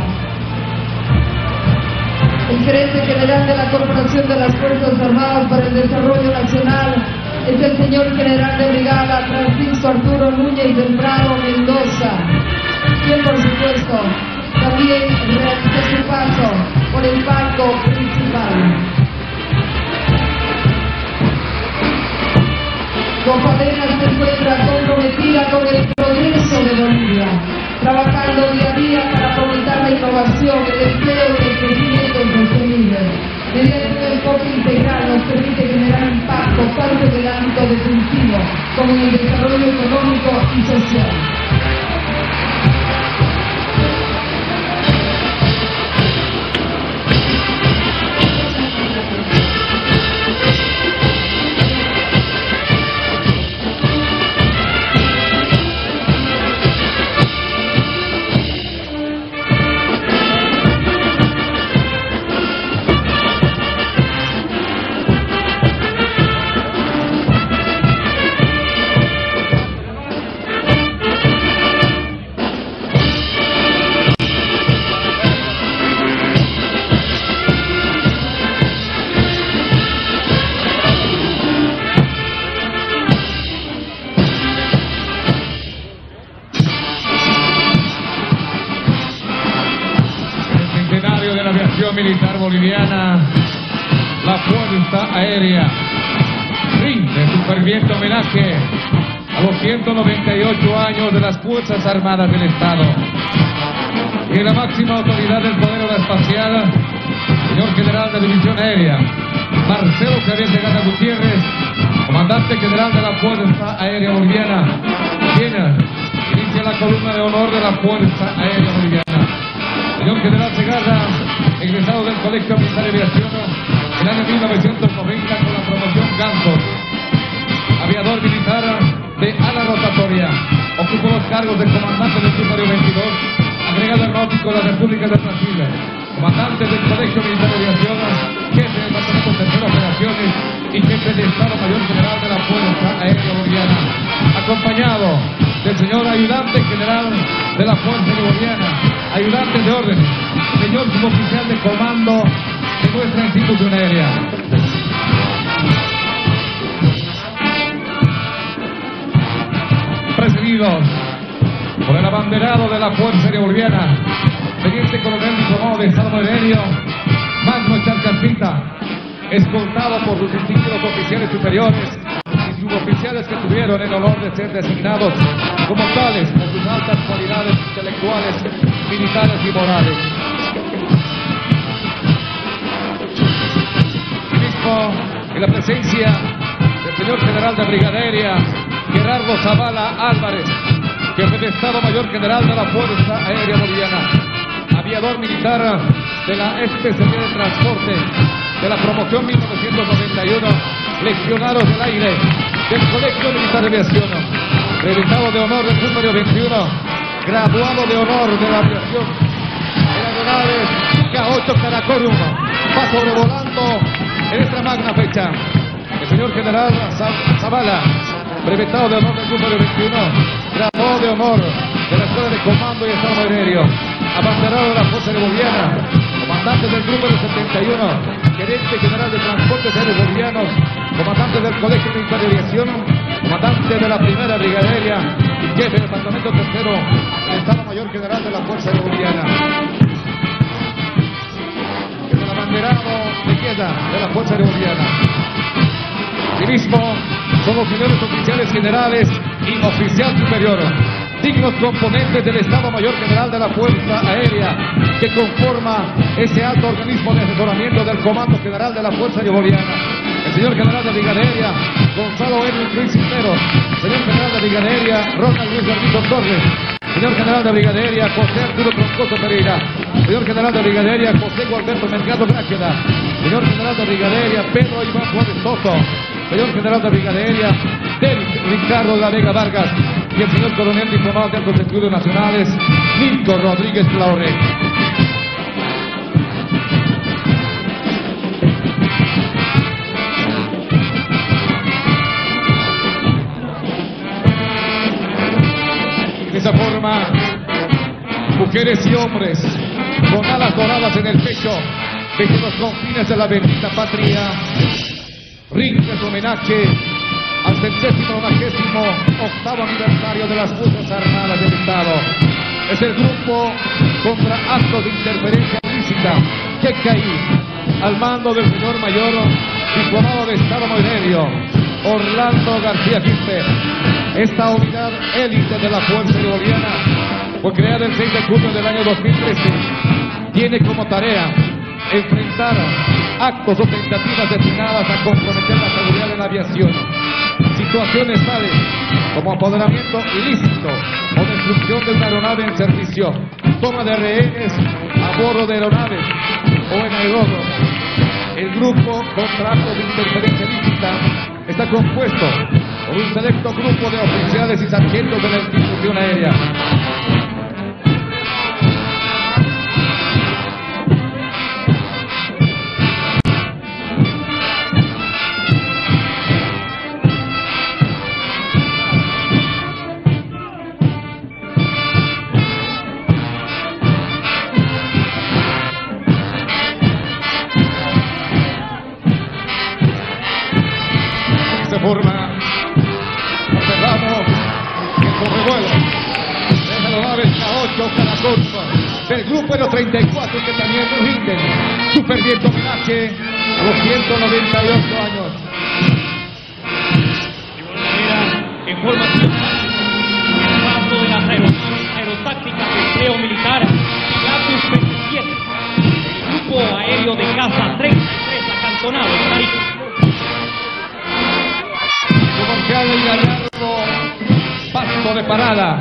D: El gerente general de la Corporación de las Fuerzas Armadas para el Desarrollo Nacional es el señor general de brigada Francisco Arturo Núñez del Prado Mendoza, quien por supuesto también realizó su paso por el palco principal. Copadena se encuentra comprometida con el progreso de Bolivia, trabajando día a día para fomentar la innovación, el empleo y el crecimiento sostenible. Mediante un enfoque integral nos permite generar impacto tanto en el ámbito defensivo como en el desarrollo económico y social.
E: Militar boliviana, la Fuerza Aérea rinde su ferviente homenaje a los 198 años de las Fuerzas Armadas del Estado. Y la máxima autoridad del poder aeroespacial, señor general de División Aérea, Marcelo Javier Segata Gutiérrez, comandante general de la Fuerza Aérea Boliviana, quien inicia la columna de honor de la Fuerza Aérea Boliviana. Señor general Segarra, egresado del Colegio Militar de Aviación en el año 1990 con la promoción Gansos, aviador militar de ala rotatoria, ocupó los cargos de comandante del Grupo 22, agregado aeronáutico de la República de Brasil, comandante del Colegio Militar de Aviación, jefe del Departamento Tercero Operaciones y jefe de Estado Mayor General de la Fuerza Aérea Boliviana, acompañado del señor ayudante general de la Fuerza Aérea Boliviana, ayudante de órdenes, señor suboficial de comando de nuestra institución aérea. Presididos por el abanderado de la Fuerza Aérea Boliviana, teniente coronel diplomado de Estado Aéreo, Magno Charcasita, escoltado por sus distinguidos oficiales superiores y suboficiales que tuvieron el honor de ser designados como tales por sus altas cualidades intelectuales, militares y morales. Asimismo, en la presencia del señor general de Brigada Aérea, Gerardo Zavala Álvarez, jefe de Estado Mayor General de la Fuerza Aérea Boliviana, aviador militar de la especialidad de transporte de la promoción 1991, legionarios del aire del Colegio Militar de Aviación, realizado de honor del número 21, graduado de honor de la aviación en aeronaves K8 Caracorum, va sobrevolando en esta magna fecha el señor general Zavala, brevetado de honor del número 21, graduado de honor de la Escuela de Comando y Estado Aéreo, abanderado de la Fuerza Aérea Boliviana, comandante del número 71, gerente general de Transportes Aéreos Bolivianos, comandante del Colegio Militar de Aviación, comandante de la Primera Brigada Aérea y jefe del Departamento Tercero del Estado Mayor General de la Fuerza Aérea Boliviana. El abanderado de queda de la Fuerza Aérea Boliviana. Asimismo, son los señores oficiales generales y oficial superior dignos componentes del Estado Mayor General de la Fuerza Aérea, que conforma ese alto organismo de asesoramiento del Comando General de la Fuerza Aérea Boliviana. El señor general de Brigadería Gonzalo Edwin Ruiz Cisneros, señor general de Brigadería Ronald Luis Garrido Torres, señor general de Brigadería José Arturo Troncoso Pereira, señor general de Brigadería José Gualberto Mercado Gráqueda, señor general de Brigadería Pedro Iván Juárez Soto, señor general de Brigadería Derek Ricardo de la Vega Vargas y el señor coronel diplomado de Altos Estudios Nacionales Mirko Rodríguez Claure. De esa forma, mujeres y hombres con alas doradas en el pecho, desde los confines de la bendita patria, rinde su homenaje al 198º aniversario de las Fuerzas Armadas del Estado. Es el grupo contra actos de interferencia ilícita GECAI, al mando del señor mayor diplomado de Estado Mayor Orlando García Quispe. Esta unidad élite de la Fuerza Aérea Boliviana fue creada el 6 de junio del año 2013. Tiene como tarea enfrentar actos o tentativas destinadas a comprometer la seguridad de la aviación. Situaciones tales como apoderamiento ilícito o destrucción de una aeronave en servicio, toma de rehenes a bordo de aeronaves o en aeródromos. El grupo contra actos de interferencia ilícita está compuesto por un selecto grupo de oficiales y sargentos de la institución aérea. Forma, cerramos el correvuelo de la aeronave K8 Caracol del grupo de los 34 que también rinden su ferviente homenaje a los 198 años.
C: En formación el paso de las aerotácticas de empleo militar Pilatus 27, el grupo aéreo de caza 33 acantonado en Tarija.
E: Comercial y Gallardo, paso de parada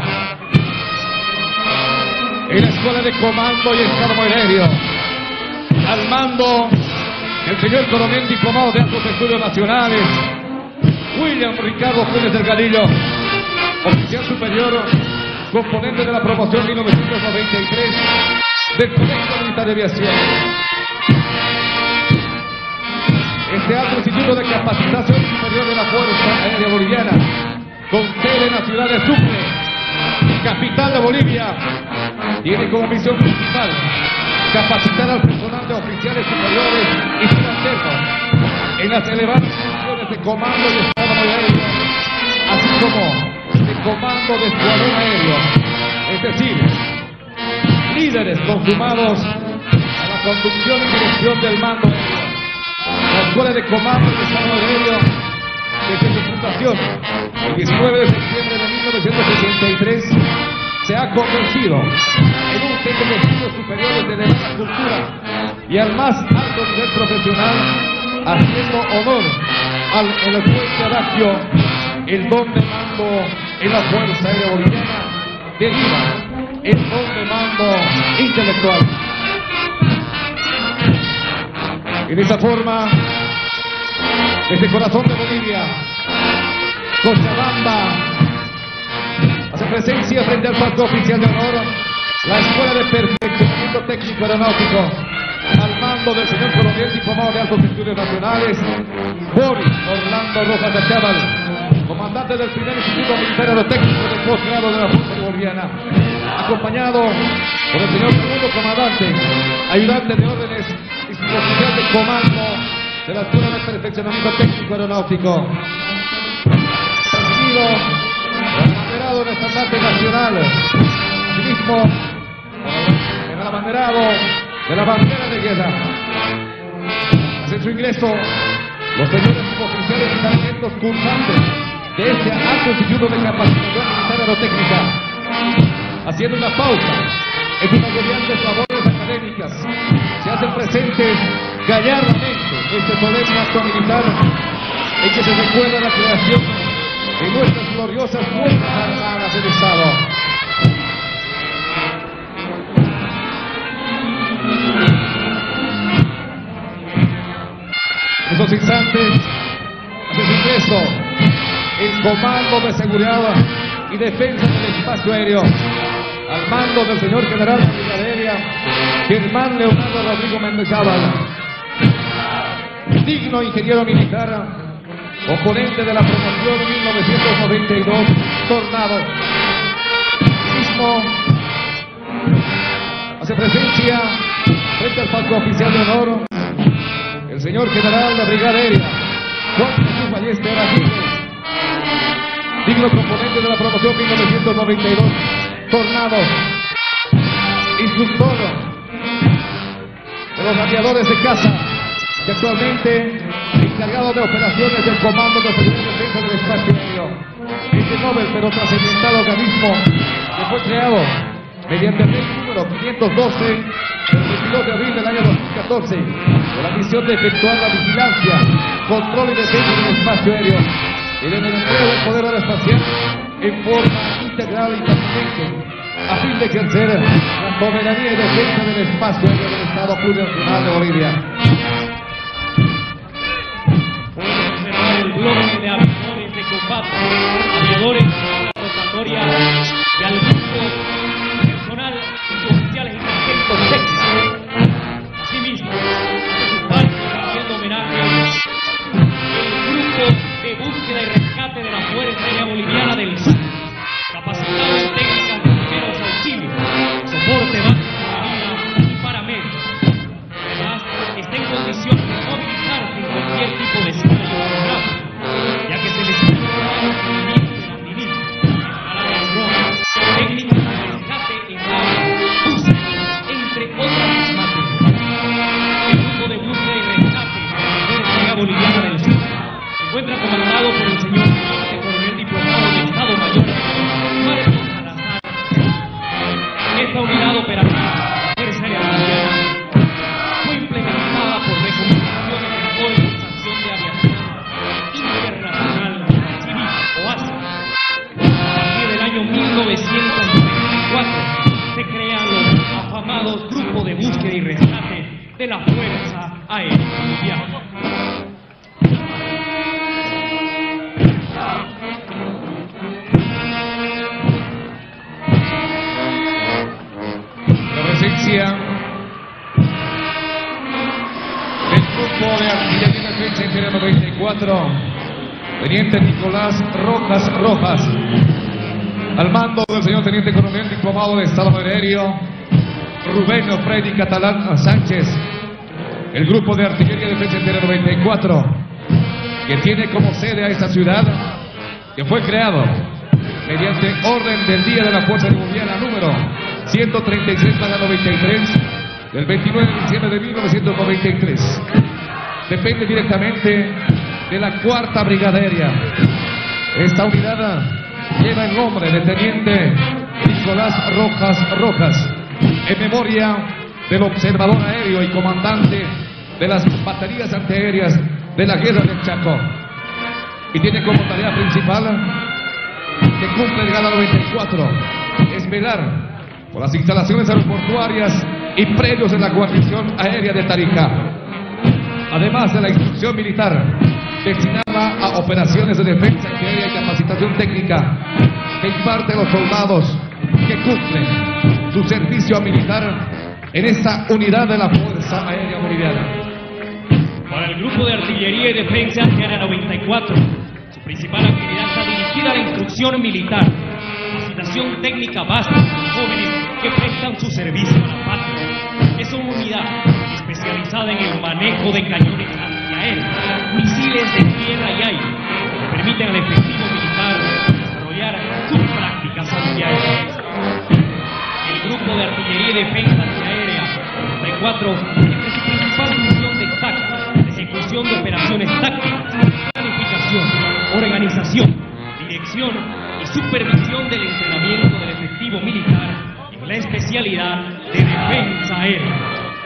E: en la Escuela de Comando y Estado Mayor, al mando el señor coronel diplomado de Altos Estudios Nacionales William Ricardo Funes Delgadillo, oficial superior, componente de la promoción 1993 del Colegio Militar de Aviación. Este alto instituto de capacitación superior de la Fuerza Aérea Boliviana, con sede en la ciudad de Sucre, capital de Bolivia, tiene como misión principal capacitar al personal de oficiales superiores y subalternos en las elevadas funciones de comando y Estado Mayor Aéreo, así como de comando de escuadrón aéreo, es decir, líderes consumados a la conducción y dirección del mando aéreo. La Escuela de Comando del Estado Aéreo, desde su fundación, el 19 de septiembre de 1963, se ha convertido en un centro de estudios superiores de elevada cultura y al más alto nivel profesional, haciendo honor al elocuente adagio: el don de mando en la Fuerza Aérea Boliviana deriva el don de mando intelectual. En esta forma, desde el corazón de Bolivia, Cochabamba, hace presencia frente al palco oficial de honor, la Escuela de Perfeccionamiento Técnico Aeronáutico, al mando del señor coronel diplomado de Altos Estudios Nacionales, Boris Orlando Rojas de Chaval, comandante del primer Instituto Militar Aerotécnico del posgrado de la Fuerza Boliviana, acompañado por el señor segundo comandante, ayudante de órdenes y suboficial de comando de la Escuela de Perfeccionamiento Técnico Aeronáutico, presidido por el abanderado del estandarte nacional, asimismo el abanderado de la bandera de guerra. Hace su ingreso los señores suboficiales y sargentos cursantes de este alto instituto de capacitación militar aerotécnica, haciendo una pausa en sus agobiantes labores académicas, se hacen presentes gallardamente este solemne acto militar en que se recuerda la creación de nuestras gloriosas Fuerzas Armadas del Estado. En estos instantes hace su ingreso el Comando de Seguridad y Defensa del Espacio Aéreo al mando del señor General de Brigada Aérea Germán Leonardo Rodrigo Mendizábal, digno ingeniero militar, componente de la promoción 1992 Tornado. Mismo hace presencia frente al palco oficial de honor el señor General de Brigada Aérea Juan Jesús Ballester Aguirre, digno componente de la promoción 1992 Tornado, instructor de los aviadores de caza y actualmente encargado de operaciones del Comando de Seguridad y Defensa del Espacio Aéreo. Este noble pero trascendental organismo que fue creado mediante el ley número 512 del 22 de abril del año 2014 con la misión de efectuar la vigilancia, control y defensa del espacio aéreo y en el empleo del poder aeroespacial en forma integral y permanente a fin de ejercer la soberanía y defensa del espacio aéreo del Estado Plurinacional de Bolivia.
C: Podemos observar el bloque de aviadores de combate, aviadores de rotatoria y al grupo personal y oficiales y sargentos técnicos. Asimismo, están haciendo homenaje al grupo de búsqueda y rescate de la Fuerza Aérea Boliviana del Sur, capacitado en técnicas de primeros auxilios, soporte básico y paramédicos. Además, está en condiciones de movilizarse en cualquier tipo de escenario geográfico, ya que se les técnicas de rescate en agua, entre otras materias. El grupo de búsqueda y rescate de la Fuerza Aérea Boliviana del Sur se encuentra comandado por el señor coronel diplomado de Estado Mayor Marcos Salazar. Esta unidad operativa, la Fuerza Aérea Boliviana, fue implementada por recomendaciones de la Organización de Aviación Internacional Civil, OASI. A partir del año 1994 se crean los afamados grupos de búsqueda y rescate de la Fuerza Aérea Boliviana.
E: La presencia del grupo de artillería de defensa interior 94, teniente Nicolás Rojas, al mando del señor teniente coronel diplomado de Estado Aéreo Rubén Freddy Catalán Sánchez, el grupo de artillería de defensa interior 94, que tiene como sede a esta ciudad, que fue creado mediante orden del Día de la Fuerza Aérea Boliviana número 136/93 del 29 de diciembre de 1993. Depende directamente de la 4ª Brigada Aérea. Esta unidad lleva el nombre de teniente Nicolás Rojas, en memoria del observador aéreo y comandante de las baterías antiaéreas de la Guerra del Chaco. Y tiene como tarea principal, que cumple el Gala 94, es velar por las instalaciones aeroportuarias y predios de la guarnición aérea de Tarija, además de la instrucción militar destinada a operaciones de defensa aérea y capacitación técnica que imparte a los soldados que cumplen su servicio militar en esta unidad de la Fuerza Aérea Boliviana.
C: Para el Grupo de Artillería y Defensa Aérea 94, su principal actividad está dirigida a la instrucción militar, capacitación técnica básica de los jóvenes que prestan su servicio a la patria. Es una unidad especializada en el manejo de cañones antiaéreos, misiles de tierra y aire, que permiten al efectivo militar desarrollar sus prácticas antiaéreas. El Grupo de Artillería y Defensa Antiaérea 94 tiene su principal función de táctica, de ejecución de operaciones tácticas, planificación, organización, dirección y supervisión del entrenamiento del efectivo
F: deportivo militar en la especialidad de defensa aérea.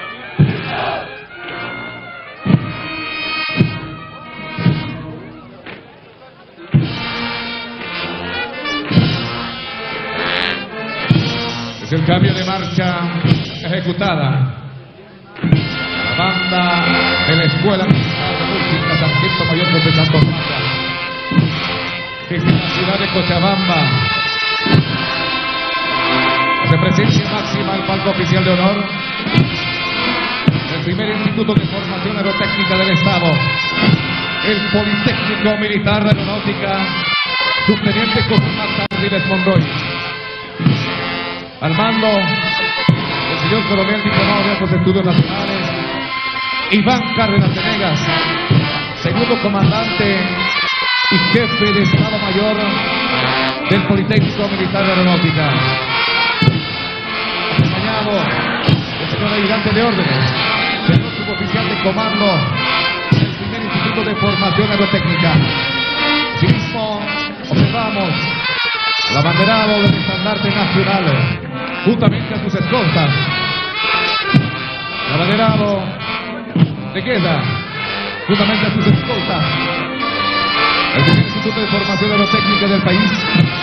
E: Es el cambio de marcha ejecutada. La banda de la Escuela Militar de Música Sargento Mayor José Santos Mata, desde la ciudad de Cochabamba, hace presencia máxima al palco oficial de honor del primer Instituto de Formación Aerotécnica del Estado, el Politécnico Militar de Aeronáutica, subteniente José Marta Rivas Monroy. Al mando, el señor coronel diplomado de altos estudios nacionales, Iván Cárdenas Venegas, segundo comandante y jefe de Estado Mayor del Politécnico Militar de Aeronáutica. Acompañado del señor ayudante de órdenes, señor suboficial de comando del primer Instituto de Formación Aerotécnica. Asimismo, observamos el abanderado del estandarte nacional, juntamente a sus escoltas. El abanderado de queda, juntamente a sus escoltas. El primer Instituto de Formación Aerotécnica del país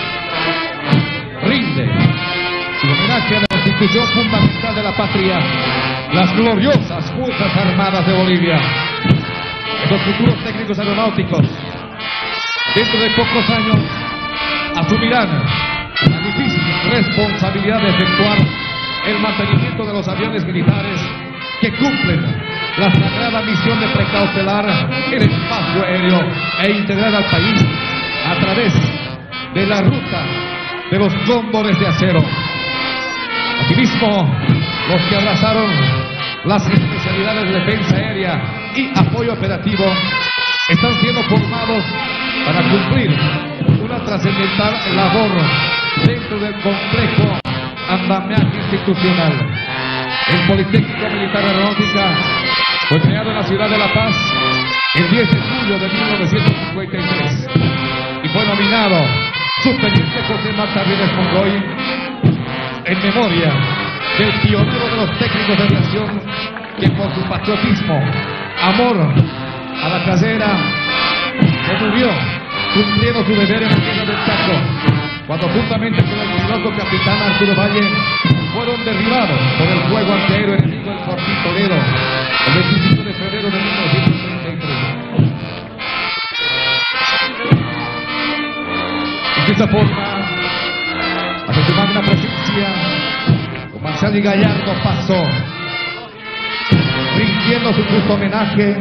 E: rinde su homenaje a la institución fundamental de la patria, las gloriosas Fuerzas Armadas de Bolivia. Estos futuros técnicos aeronáuticos, dentro de pocos años, asumirán la difícil responsabilidad de efectuar el mantenimiento de los aviones militares que cumplen la sagrada misión de precautelar el espacio aéreo e integrar al país a través de la ruta de los cóndores de acero. Asimismo, los que abrazaron las especialidades de defensa aérea y apoyo operativo están siendo formados para cumplir una trascendental labor dentro del complejo andamiaje institucional. El Politécnico Militar de Aeronáutica fue creado en la ciudad de La Paz el 10 de julio de 1953 y fue nominado subteniente José Marta Rivas Monroy en memoria del pionero de los técnicos de aviación que por su patriotismo, amor a la carrera, se murió cumpliendo su deber en la guerra del Chaco, cuando juntamente con el piloto capitán Arturo Valle fueron derribados por el fuego antiaéreo enemigo en Fortín Toledo el 25 de febrero de 1933. Y de esta forma, ante su magna presencia, con Marcial y Gallardo pasó, rindiendo su justo homenaje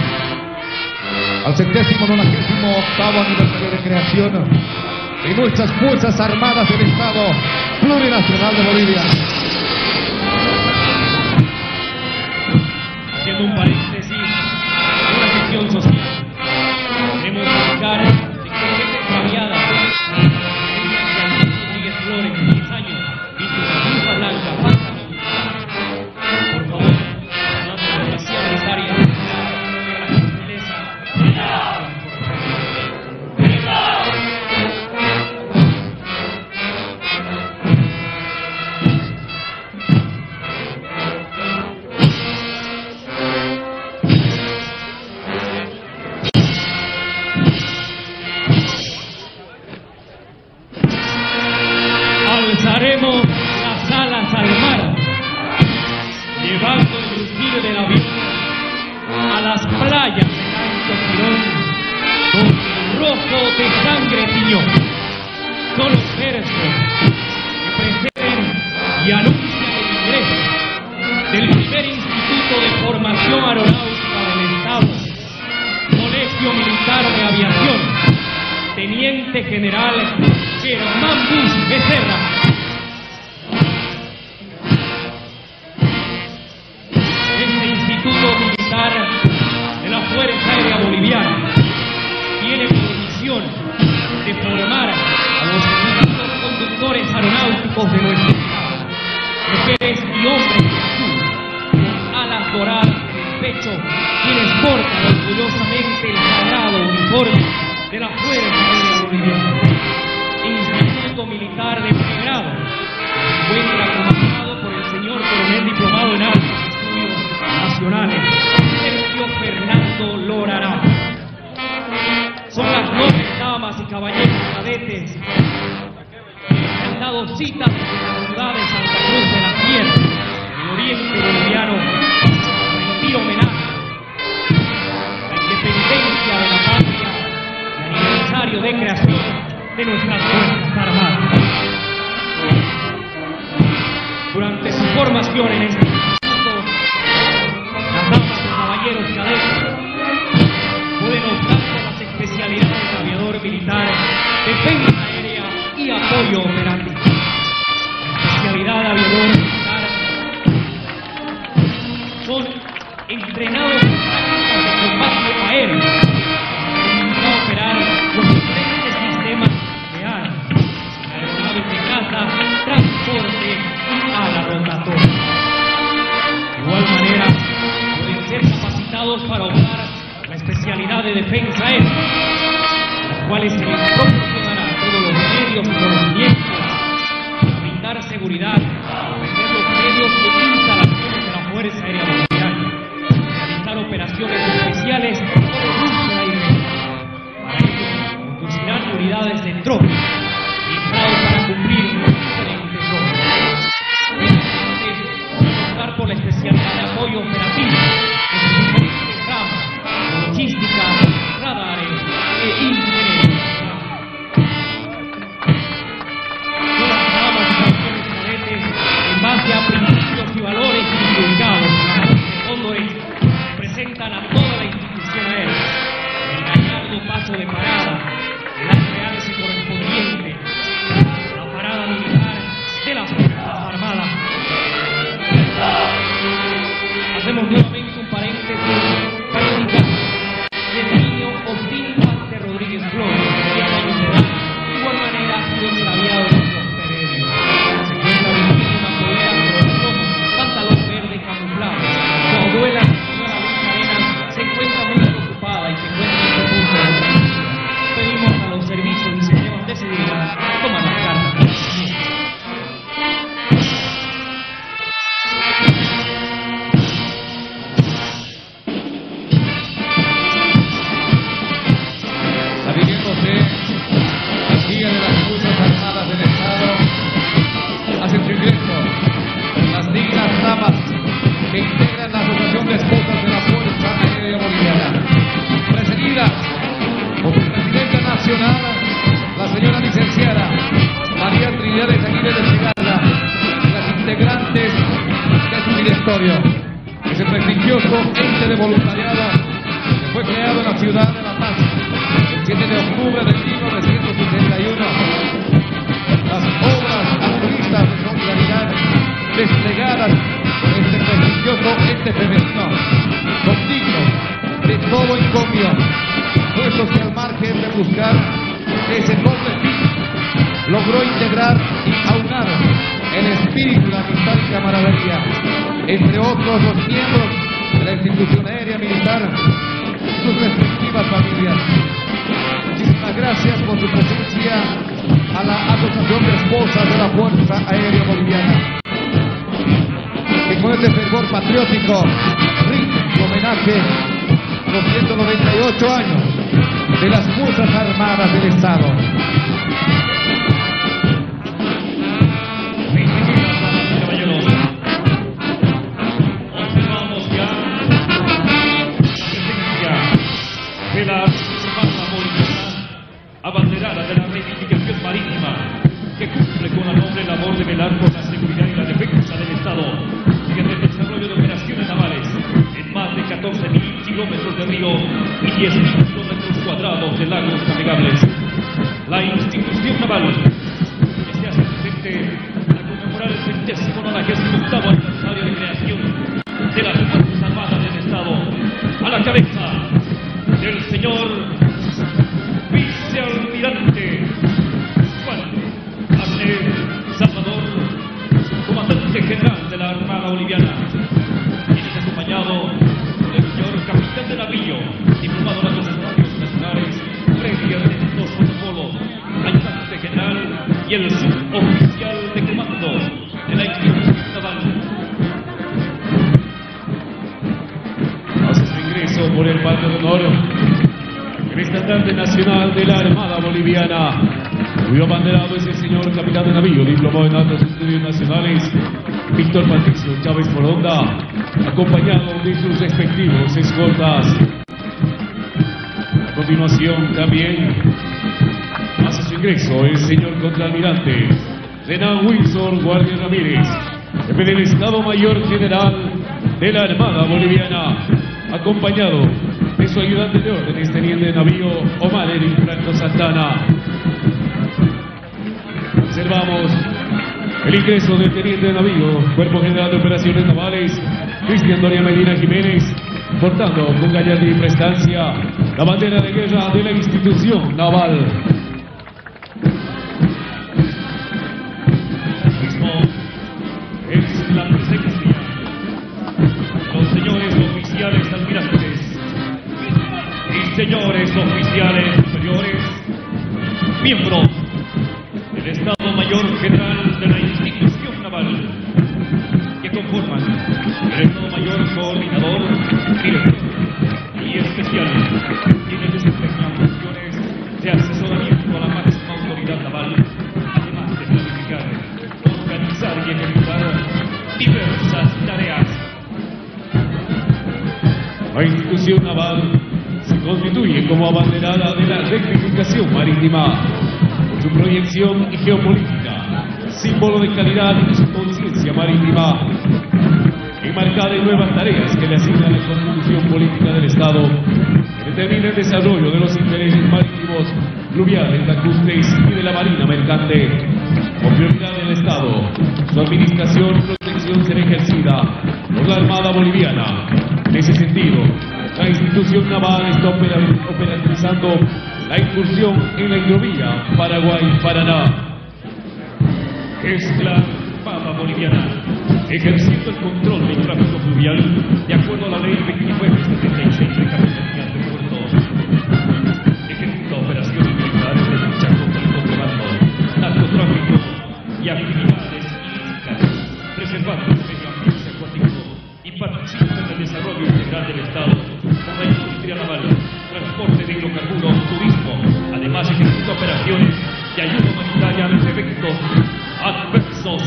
E: al 198º aniversario de creación de nuestras Fuerzas Armadas del Estado Plurinacional de Bolivia.
F: Haciendo un paréntesis, una gestión social. Queremos indicar de que gente extraviada, Rodríguez Flores, 10 años, viste una blusa blanca, falsa militar. Por favor, la policía militaria, la gentileza. Alzaremos las alas al mar, llevando el crucero del avión a las playas de Santo Tirón, donde el rojo de sangre tiñó. Son los versos que preceden y anuncian el ingreso del primer Instituto de Formación Aeronáutica del Estado, Colegio Militar de Aviación, Teniente General Germán Bus Becerra. Este Instituto Militar de la Fuerza Aérea Boliviana tiene por misión de formar a los futuros conductores aeronáuticos de nuestro Estado, mujeres y hombres de azul, con alas doradas en el pecho, quienes portan orgullosamente el sagrado uniforme de la Fuerza Aérea Boliviana. Instituto Militar de pregrado cita de la ciudad de Santa Cruz de la Sierra, en el oriente boliviano, a rendir homenaje a la independencia de la patria y aniversario de creación de nuestras Fuerzas Armadas. Durante su formación en este instituto, las damas y caballeros cadetes pueden optar por las especialidades de aviador militar, defensa aérea y apoyo operativo. La especialidad de aviador militar son entrenados en prácticas de combate aéreo para operar los diferentes sistemas nucleares, aeronaves de caza, transporte y ala rotatoria. De igual manera, pueden ser capacitados para optar la especialidad de defensa aérea, las cuales se les proporcionará todos los medios y conocimientos para brindar seguridad, defender los medios y instalaciones de la Fuerza Aérea Boliviana, realizar operaciones especiales por el búsqueda y rescate. Para ello, conducirán unidades de tropas preparados para cumplir diferentes roles. Finalmente, optar por la especialidad de apoyo operativo en sus diferentes ramas, logística, radares e ingeniería. Son las damas y caballeros cadetes en base a principios y valores inculcados en la Base de Cóndores que representan a toda la institución aérea. El gallardo paso de parada, el acto realce correspondiente, la parada militar de las Fuerzas Armadas. Hacemos nuevamente un paréntesis para indicar que el niño Austin Pante Rodríguez Flores, de 10 años de edad, de igual manera ha sido extraviado en los peredios. Se encuentra vistiendo una polera color rojo, pantalón verde camuflado. Su abuela, la señora Luisa Arenas, se encuentra muy preocupada y se encuentra en este punto de denuncia. Pedimos a los servicios y sistemas de seguridad tomar las cartas.
E: Que integran la Asociación de Esposas de la Fuerza Aérea Boliviana, presidida por su presidenta nacional, la señora licenciada María Trinidad de Aguirre de Segarra, y las integrantes de su directorio. Ese prestigioso ente de voluntariado que fue creado en la ciudad de La Paz el 7 de octubre de 1961. Las obras altruistas de solidaridad desplegadas por este prestigioso ente femenino son dignos de todo encomio, puestos que al margen de buscar ese noble fin, logró integrar y aunar el espíritu de la amistad y camaradería entre otros los miembros de la institución aérea militar y sus respectivas familias. Muchísimas gracias por su presencia a la Asociación de Esposas de la Fuerza Aérea Boliviana, que con este fervor patriótico rinde su homenaje a los 198 años de las Fuerzas Armadas del Estado.
B: Caballeros, observamos ya la presencia de la Armada Boliviana abanderada de la reivindicación marítima, que cumple con la noble labor de velar por la seguridad y la defensa del Estado y el desarrollo de operaciones navales en más de 14.000 kilómetros de río y 10.000 kilómetros cuadrados de lagos navegables. La institución naval que se hace presente a conmemorar el 198º aniversario de creación de las Fuerzas Armadas del Estado, a la cabeza del señor vicealmirante Juan Arne Salvador, comandante general de la Armada Boliviana, y es acompañado del señor capitán de navío, diplomado en los estudios nacionales, presidente de los protocolos, ayudante general y el suboficial de comando de la institución naval. Hace su ingreso por el patio de honor el estandarte nacional de la Armada Boliviana, cuyo abanderado es el señor señor capitán de navío, diplomado en altos estudios nacionales, Víctor Patricio Chávez Foronda, acompañado de sus respectivos escoltas. A continuación también hace su ingreso el señor contraalmirante Renan Wilson Guardia Ramírez, jefe del Estado Mayor General de la Armada Boliviana, acompañado de su ayudante de órdenes, teniente de navío Omar Eric Franco Santana. Observamos el ingreso del teniente de navío, Cuerpo General de Operaciones Navales, Cristian Doria Medina Jiménez, portando con gallardía y prestancia la bandera de guerra de la institución naval. Es la presencia de los señores oficiales almirantes y señores oficiales superiores, miembros del Estado Mayor General de la institución naval, que conforman el Estado Mayor Coordinador, director y especial, quienes desempeñan funciones de asesoramiento a la máxima autoridad naval, además de planificar, organizar y ejecutar diversas tareas. La institución naval se constituye como abanderada de la rectificación marítima, por su proyección y geopolítica, símbolo de calidad y su conciencia marítima, enmarcada en nuevas tareas que le asigna la Constitución Política del Estado, que determina el desarrollo de los intereses marítimos, fluviales, lacustres y de la marina mercante. Con prioridad del Estado, su administración y protección será ejercida por la Armada Boliviana. En ese sentido, la institución naval está operativizando la incursión en la hidrovía Paraguay-Paraná. Es la Armada Boliviana, ejerciendo el control del tráfico fluvial de acuerdo a la ley 2976 de Capitanía de Puertos. Ejecuta operaciones militares de lucha contra el contrabando, narcotráfico y actividades ilícitas, preservando el medio ambiente acuático y participa en el desarrollo integral del Estado con la industria naval, transporte de hidrocarburos, turismo. Además ejecuta operaciones de ayuda humanitaria a los eventos adversos.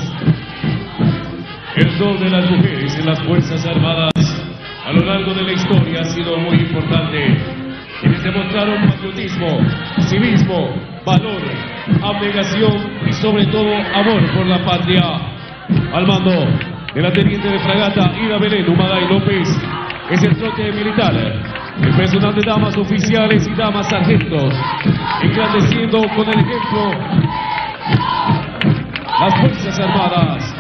B: El rol de las mujeres en las Fuerzas Armadas a lo largo de la historia ha sido muy importante, quienes demostraron patriotismo, civismo, valor, abnegación y sobre todo amor por la patria. Al mando de la teniente de fragata Ida Belén Humaday López es el trote militar, el personal de damas oficiales y damas sargentos, engrandeciendo con el ejemplo las Fuerzas Armadas.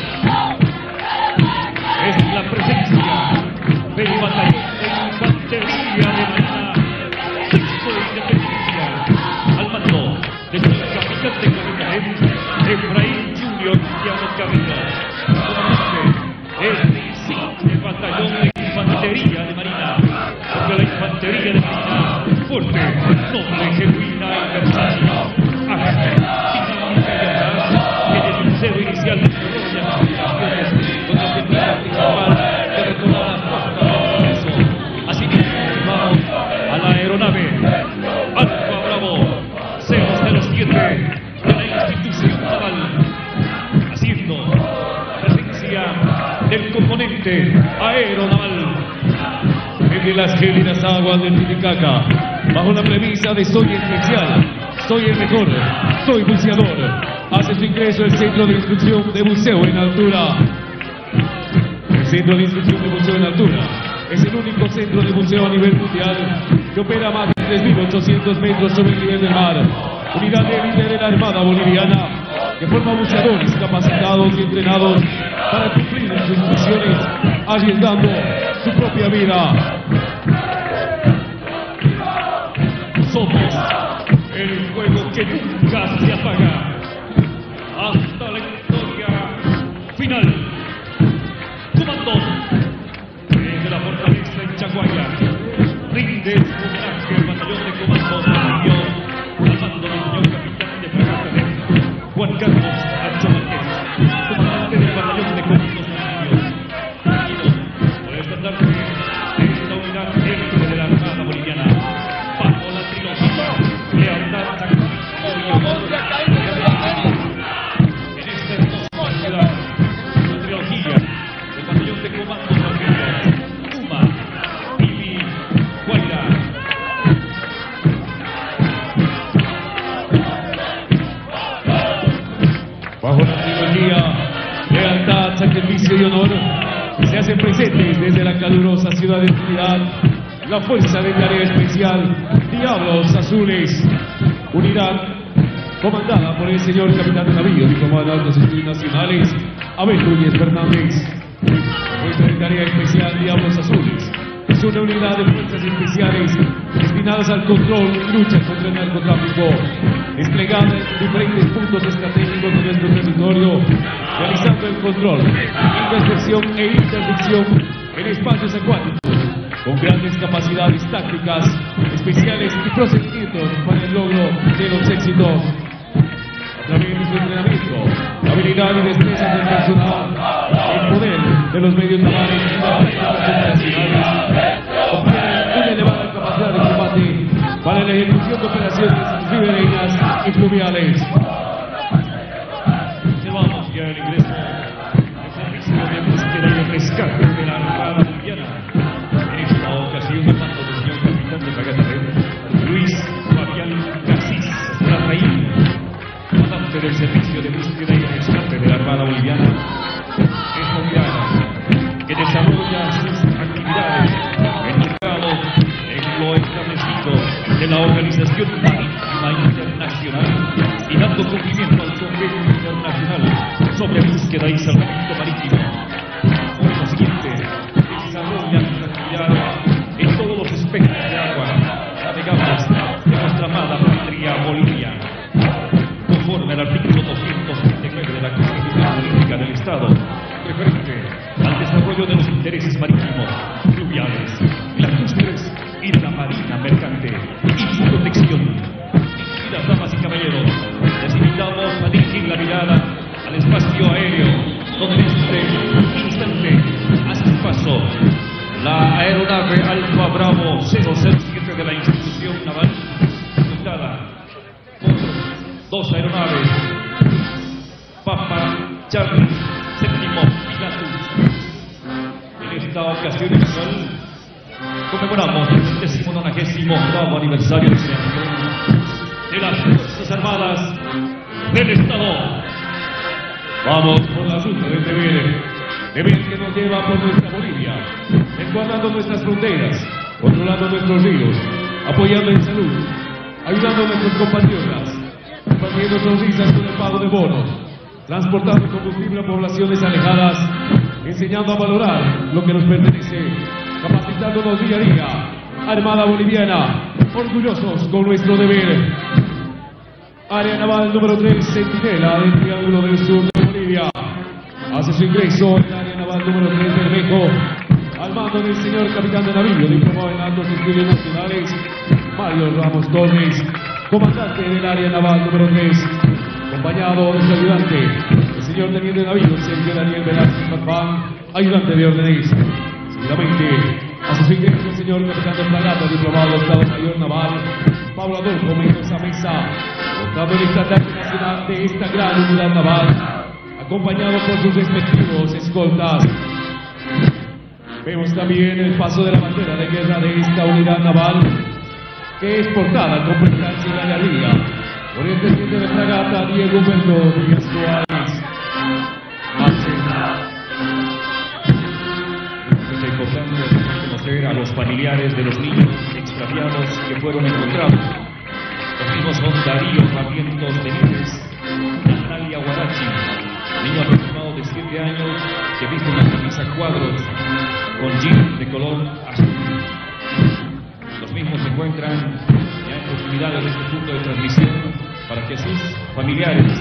B: Es la presencia del batallón de infantería de Marina, Sexto de Independencia, al mando de su capitán de coronel Efraín Junior Cristiano Camino, comandante del insigne batallón de infantería de Marina, porque la infantería de Marina, fuerte, noble, genuina y versátil, ágil, dinámica y audaz, que desde el cero inicial de con el objetivo principal de retomar las costas del progreso. Así que vamos a la aeronave Alfa Bravo 007 de la institución naval, haciendo presencia del componente aeronaval desde las gélidas aguas del Titicaca, bajo la premisa de soy especial, soy el mejor, soy buceador. Hace su ingreso el Centro de Instrucción de Buceo en Altura. El Centro de Instrucción de Buceo en Altura es el único centro de buceo a nivel mundial que opera a más de 3.800 metros sobre el nivel del mar. Unidad de élite de la Armada Boliviana que forma buceadores capacitados y entrenados para cumplir sus misiones, arriesgando su propia vida. Somos el fuego que nunca se apaga hasta la victoria final. Comandos desde la fortaleza en Chaguaya, rinde su homenaje al batallón de comandos de Río, al mando del señor capitán de fragata Juan Carlos Ancho Márquez, comandante del batallón de comandos de Río, unidos por el estandarte de esta unidad élite de la Armada Boliviana, bajo la trilogía lealtad, sacrificio y amor.
F: servicio y honor se hacen presentes desde la calurosa ciudad de Trinidad la fuerza del área especial Diablos Azules, unidad comandada por el señor capitán de navío, diplomado en altos estudios nacionales, Abel Núñez Fernández. La fuerza del área especial Diablos Azules es una unidad de fuerzas especiales destinadas al control y lucha contra el narcotráfico, desplegada en diferentes puntos estratégicos de nuestro territorio, realizando el control, intercepción e interdicción en espacios acuáticos, con grandes capacidades tácticas, especiales y procedimientos para el logro de los éxitos. A través de su entrenamiento, la habilidad y destreza del personal, el poder de los medios navales y las operaciones operacionales, obtienen una elevada capacidad de combate para la ejecución de operaciones ribereñas y fluviales. Llevamos ya el ingreso al servicio de búsqueda y rescate de la Armada Boliviana. En esta ocasión, el mando del señor capitán de fragata Luis Fabián Casís Larraín, comandante del servicio de búsqueda y rescate de la Armada Boliviana. Esta unidad que desarrolla sus actividades enfocado en lo establecido de la Organización Marítima Internacional y dando cumplimiento al convenio internacional sobre búsqueda y salvamento marítimo. Por lo siguiente, desarrolla sus actividades en todos los espectros de agua navegables de nuestra amada patria Bolivia, conforme al artículo 239 de la Constitución Política del Estado, referente al desarrollo de los intereses marítimos, fluviales, lacustres y de la marina mercante y su protección. Queridas damas y caballeros, les invitamos a dirigir la mirada al espacio aéreo, donde en este instante hace su paso la aeronave Alfa Bravo 007 de la institución naval, dotada por dos aeronaves Papa Charlie VII Pilatus. En esta ocasión nacional conmemoramos el 19º aniversario de las Fuerzas Armadas del Estado. Vamos por la ruta del deber que nos lleva por nuestra Bolivia, resguardando nuestras fronteras, controlando nuestros ríos, apoyando en salud, ayudando a nuestros compatriotas, compartiendo sonrisas con el pago de bonos, transportando combustible a poblaciones alejadas, enseñando a valorar lo que nos pertenece, capacitándonos día a día. Armada Boliviana, orgullosos con nuestro deber. Área Naval número 3, Centinela del Triángulo del Sur de Bolivia. Hace su ingreso en el Área Naval número 3 de Bermejo, al mando del señor capitán de navío, diplomado en altos estudios nacionales, Mario Ramos Torres, comandante del Área Naval número 3, acompañado de su ayudante, el señor teniente de navío, Sergio Daniel Velázquez Macbán, ayudante de órdenes. Seguidamente, hace su ingreso el señor capitán de fragata, diplomado de Estado Mayor Naval, Pablo Adolfo Mendoza Mesa, contando el estandarte nacional de esta gran unidad naval, acompañado por sus respectivos escoltas. Vemos también el paso de la bandera de guerra de esta unidad naval, que es portada con prestancia y gallardía por el teniente de fragata Diego Humberto Díaz Suárez. Es importante conocer a los familiares de los niños extraviados que fueron encontrados. Los mismos son Darío Barrientos Benítez, Natalia Guarachi, niño aproximado de 7 años que viste una camisa cuadros con jean de color azul. Los mismos se encuentran ya en proximidades de este punto de transmisión para que sus familiares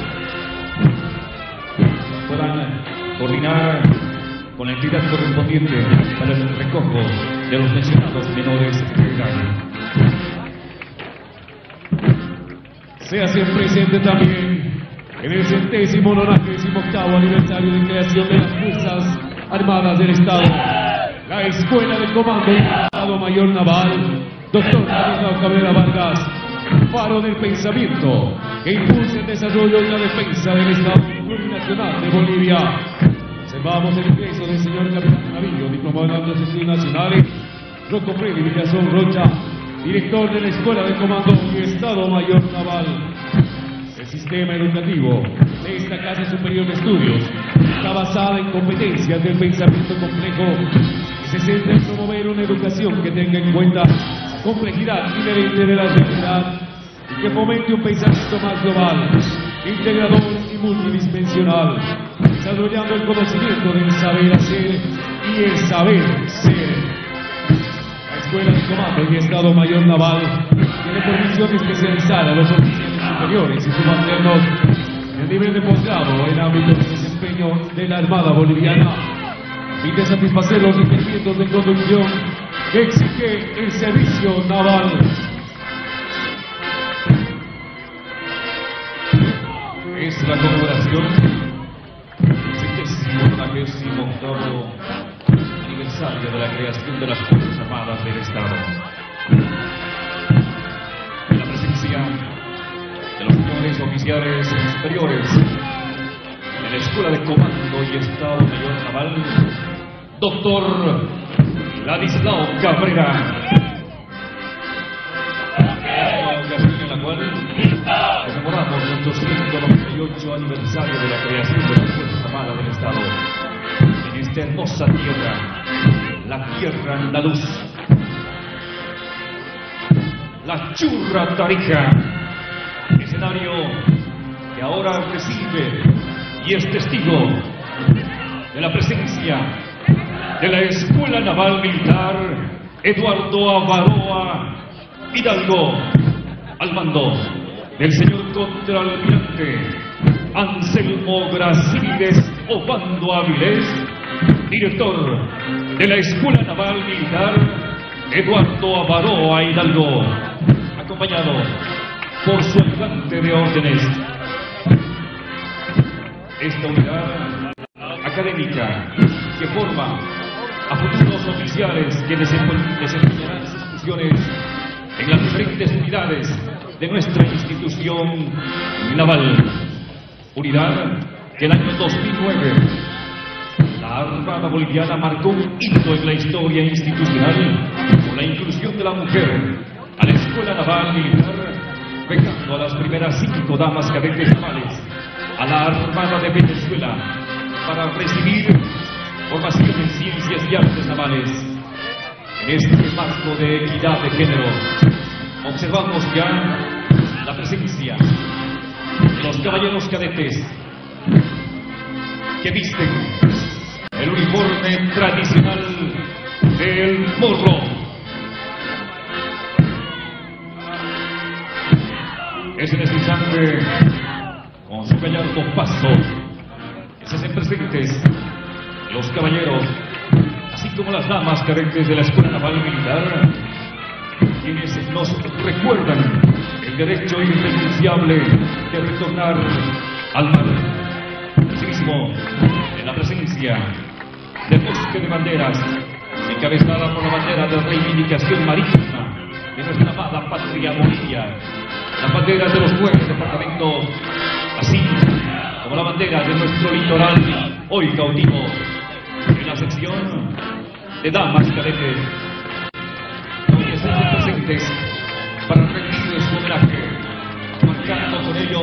F: puedan coordinar con la entidad correspondiente para el recojo de los mencionados menores de edad. Se hace presente también en el 198º aniversario de creación de las Fuerzas Armadas del Estado, la Escuela de Comando del Estado Mayor Naval, Dr. Carlos Cabrera Vargas, faro del pensamiento que impulsa el desarrollo y la defensa del Estado Plurinacional de Bolivia. Observamos el ingreso del señor capitán de navío, diplomado en altos estudios nacionales, Rocco Freddy Villazón Rocha, director de la Escuela de Comando y Estado Mayor Naval. El sistema educativo de esta Casa Superior de Estudios está basada en competencias del pensamiento complejo y se centra en promover una educación que tenga en cuenta la complejidad inherente de la realidad y que fomente un pensamiento más global, integrador y multidimensional, desarrollando el conocimiento del saber hacer y el saber ser. La Escuela de Comando y Estado Mayor Naval tiene por misión especializar a los oficiales superiores y subalternos en nivel de posgrado en ámbitos de desempeño de la Armada Boliviana y de satisfacer los requerimientos de conducción que exige el servicio naval. Es la conmemoración del 78º aniversario de la creación de las Fuerzas Armadas del Estado. En la presencia de los señores oficiales superiores de la Escuela de Comando y Estado Mayor Naval, Dr. Ladislao Cabrera. En la cual conmemoramos nuestro 198 aniversario de la creación de las Fuerzas Armadas del Estado en esta hermosa tierra, la tierra andaluz, la Churra Tarija, escenario que ahora recibe y es testigo de la presencia de la Escuela Naval Militar Eduardo Avaroa Hidalgo, al mando del señor contraalmirante Anselmo Gracilides Obando Avilés, director de la Escuela Naval Militar Eduardo Avaroa Hidalgo, acompañado por su ayudante de órdenes. Esta unidad académica que forma a futuros oficiales que desempeñarán sus funciones en las diferentes unidades de nuestra institución naval. Unidad que el año 2009 la Armada Boliviana marcó un hito en la historia institucional con la inclusión de la mujer a la Escuela Naval Militar, becando a las primeras 5 damas cadetes navales a la Armada de Venezuela para recibir formación en ciencias y artes navales. En este marco de equidad de género, observamos ya la presencia de los caballeros cadetes que visten el uniforme tradicional del morro. Es en este instante, con su gallardo paso, que se hacen presentes los caballeros, así como las damas cadetes de la Escuela Naval Militar, quienes nos recuerdan el derecho irrenunciable de retornar al mar. Asimismo, en la presencia del bosque de banderas, encabezada por la bandera de reivindicación marítima de nuestra amada patria Bolivia, las banderas de los 9 departamentos, así como la bandera de nuestro litoral, hoy cautivo, en la sección de damas cadetes, hoy están presentes para rendirles su homenaje, marcando con ello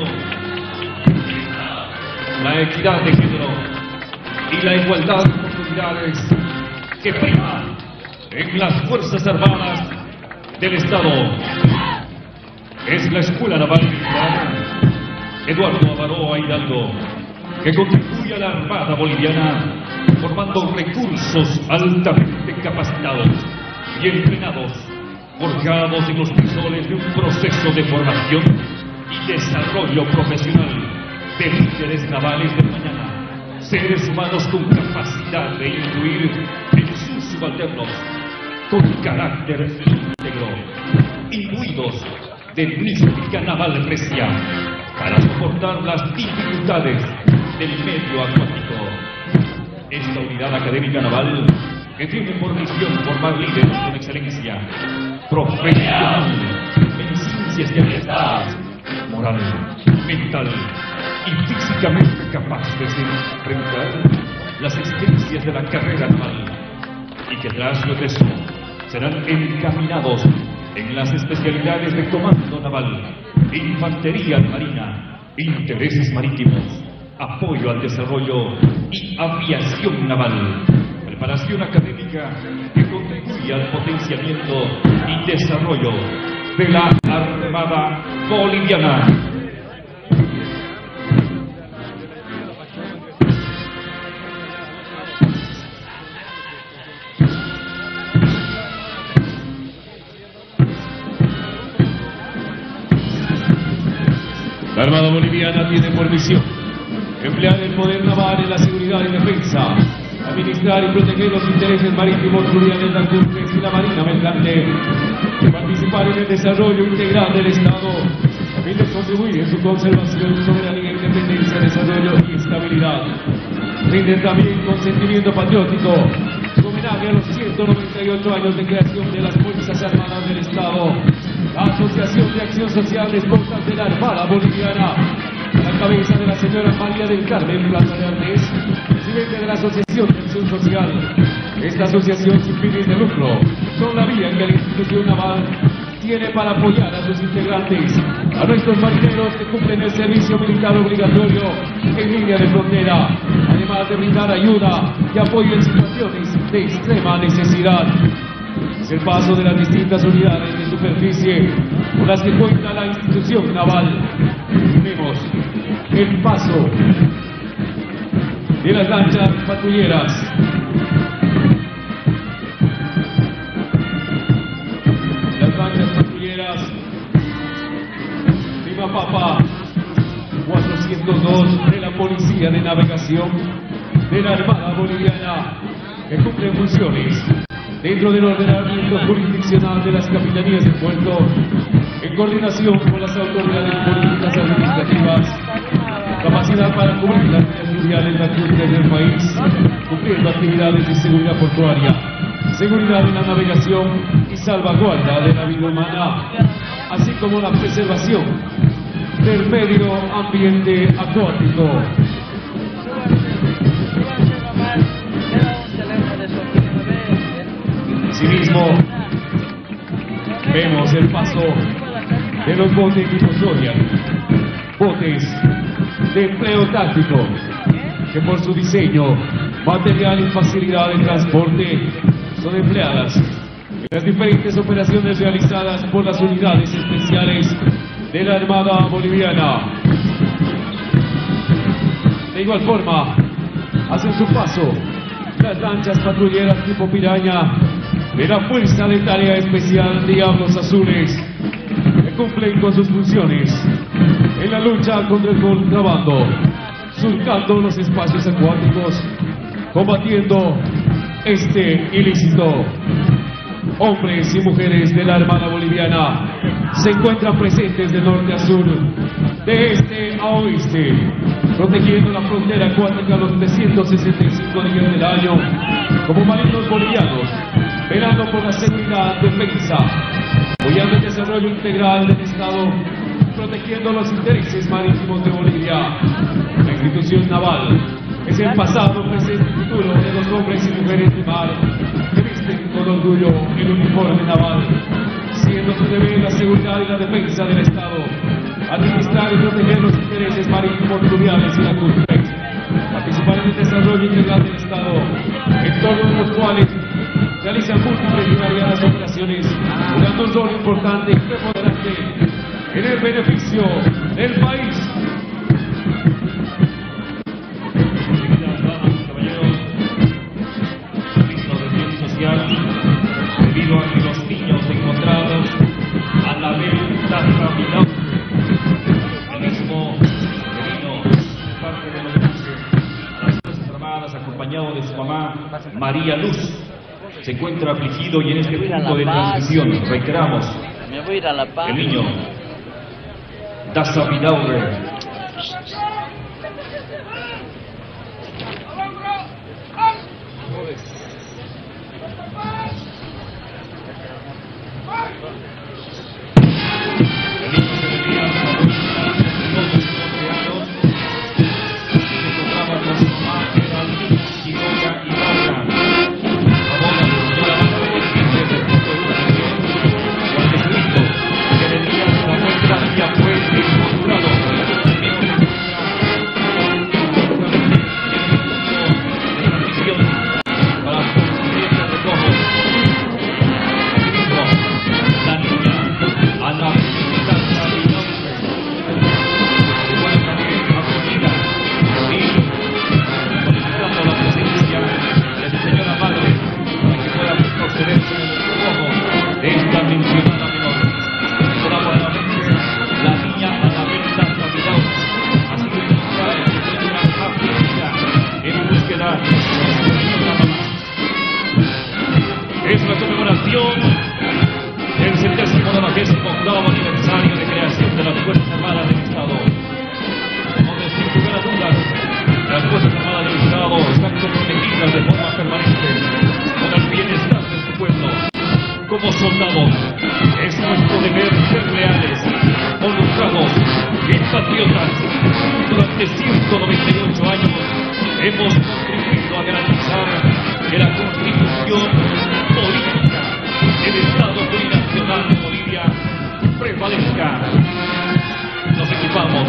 F: la equidad de género y la igualdad de oportunidades que prima en las Fuerzas Armadas del Estado. Es la Escuela Naval Militar Eduardo Avaroa Hidalgo, que contribuye a la Armada Boliviana formando recursos altamente capacitados y entrenados, forjados en los pisoles de un proceso de formación y desarrollo profesional de líderes navales de mañana, seres humanos con capacidad de influir en sus subalternos, con carácter íntegro, imbuidos de mística naval recia para soportar las dificultades del medio acuático. Esta unidad académica naval, que tiene por misión formar líderes con excelencia profesional en ciencias y habilidades, moral, mental y físicamente capaces de enfrentar las exigencias de la carrera naval, y que tras lo de eso serán encaminados en las especialidades de comando naval, infantería marina,
B: Intereses marítimos, apoyo al desarrollo y aviación naval. Preparación académica que contribuye al potenciamiento y desarrollo de la Armada Boliviana.
F: La Armada Boliviana tiene por misión emplear el poder naval en la seguridad y defensa, administrar y proteger los intereses marítimos fluviales, lacustres y la marina mercante, participar en el desarrollo integral del Estado, a fin de contribuir en su conservación, soberanía, independencia, desarrollo y estabilidad. Rinde también con sentimiento patriótico su homenaje a los 198 años de creación de las Fuerzas Armadas del Estado, la Asociación de Acción Social de Esposas de la Armada Boliviana, a la cabeza de la señora María del Carmen Plaza de Artes, presidente de la Asociación de Acción Social. Esta asociación sin fines de lucro son la vía que la institución naval tiene para apoyar a sus integrantes, a nuestros marineros que cumplen el servicio militar obligatorio en línea de frontera, además de brindar ayuda y apoyo en situaciones de extrema necesidad. Es el paso de las distintas unidades de superficie con las que cuenta la institución naval. Vemos el paso de las lanchas patrulleras. Las lanchas patrulleras Lima Papa 402 de la Policía de Navegación de la Armada Boliviana, que cumplen funciones dentro del ordenamiento jurisdiccional de las capitanías de puerto, en coordinación con las autoridades políticas administrativas, capacidad para cubrir las vías fluviales lacustres del país, cumpliendo actividades de seguridad portuaria, seguridad en la navegación y salvaguarda de la vida humana, así como la preservación del medio ambiente acuático. Asimismo, vemos el paso de los botes tipo Zodiac, botes de empleo táctico, que por su diseño, material y facilidad de transporte son empleadas en las diferentes operaciones realizadas por las unidades especiales de la Armada Boliviana. De igual forma, hacen su paso las lanchas patrulleras tipo Piraña de la Fuerza de Tarea Especial Diablos Azules, que cumplen con sus funciones en la lucha contra el contrabando, surcando los espacios acuáticos, combatiendo este ilícito. Hombres y mujeres de la Armada Boliviana se encuentran presentes de norte a sur, de este a oeste, protegiendo la frontera acuática los 365 días del año, como marinos bolivianos, velando por la seguridad, defensa, apoyando el desarrollo integral del Estado, protegiendo los intereses marítimos de Bolivia. La institución naval es el pasado, presente y futuro de los hombres y mujeres de mar que visten con orgullo el uniforme naval, siendo su deber la seguridad y la defensa del Estado, administrar y proteger los intereses marítimos, fluviales y lacustres, participar en el desarrollo integral del Estado, en torno a los cuales realizan múltiples y variadas operaciones, jugando un rol importante y preponderante en el beneficio del país.
B: Caballeros, aviso de bien social, debido a que los niños encontrados a la venta caminando, el mismo vino parte de los a las Fuerzas Armadas, acompañado de su mamá María Luz. Se encuentra afligido y en este punto de transmisión reiteramos:
G: me voy a ir a La Paz.
B: El niño Daza Vidaurre. El niño se debía a los 12 años. Se encontraba con su mamá, Geraldine Quiroga Ibarra. Ya fue encontrado. como soldados, es nuestro deber ser leales, honrados y patriotas. Durante 198 años hemos contribuido a garantizar que la Constitución política del Estado Plurinacional de Bolivia prevalezca. Nos equipamos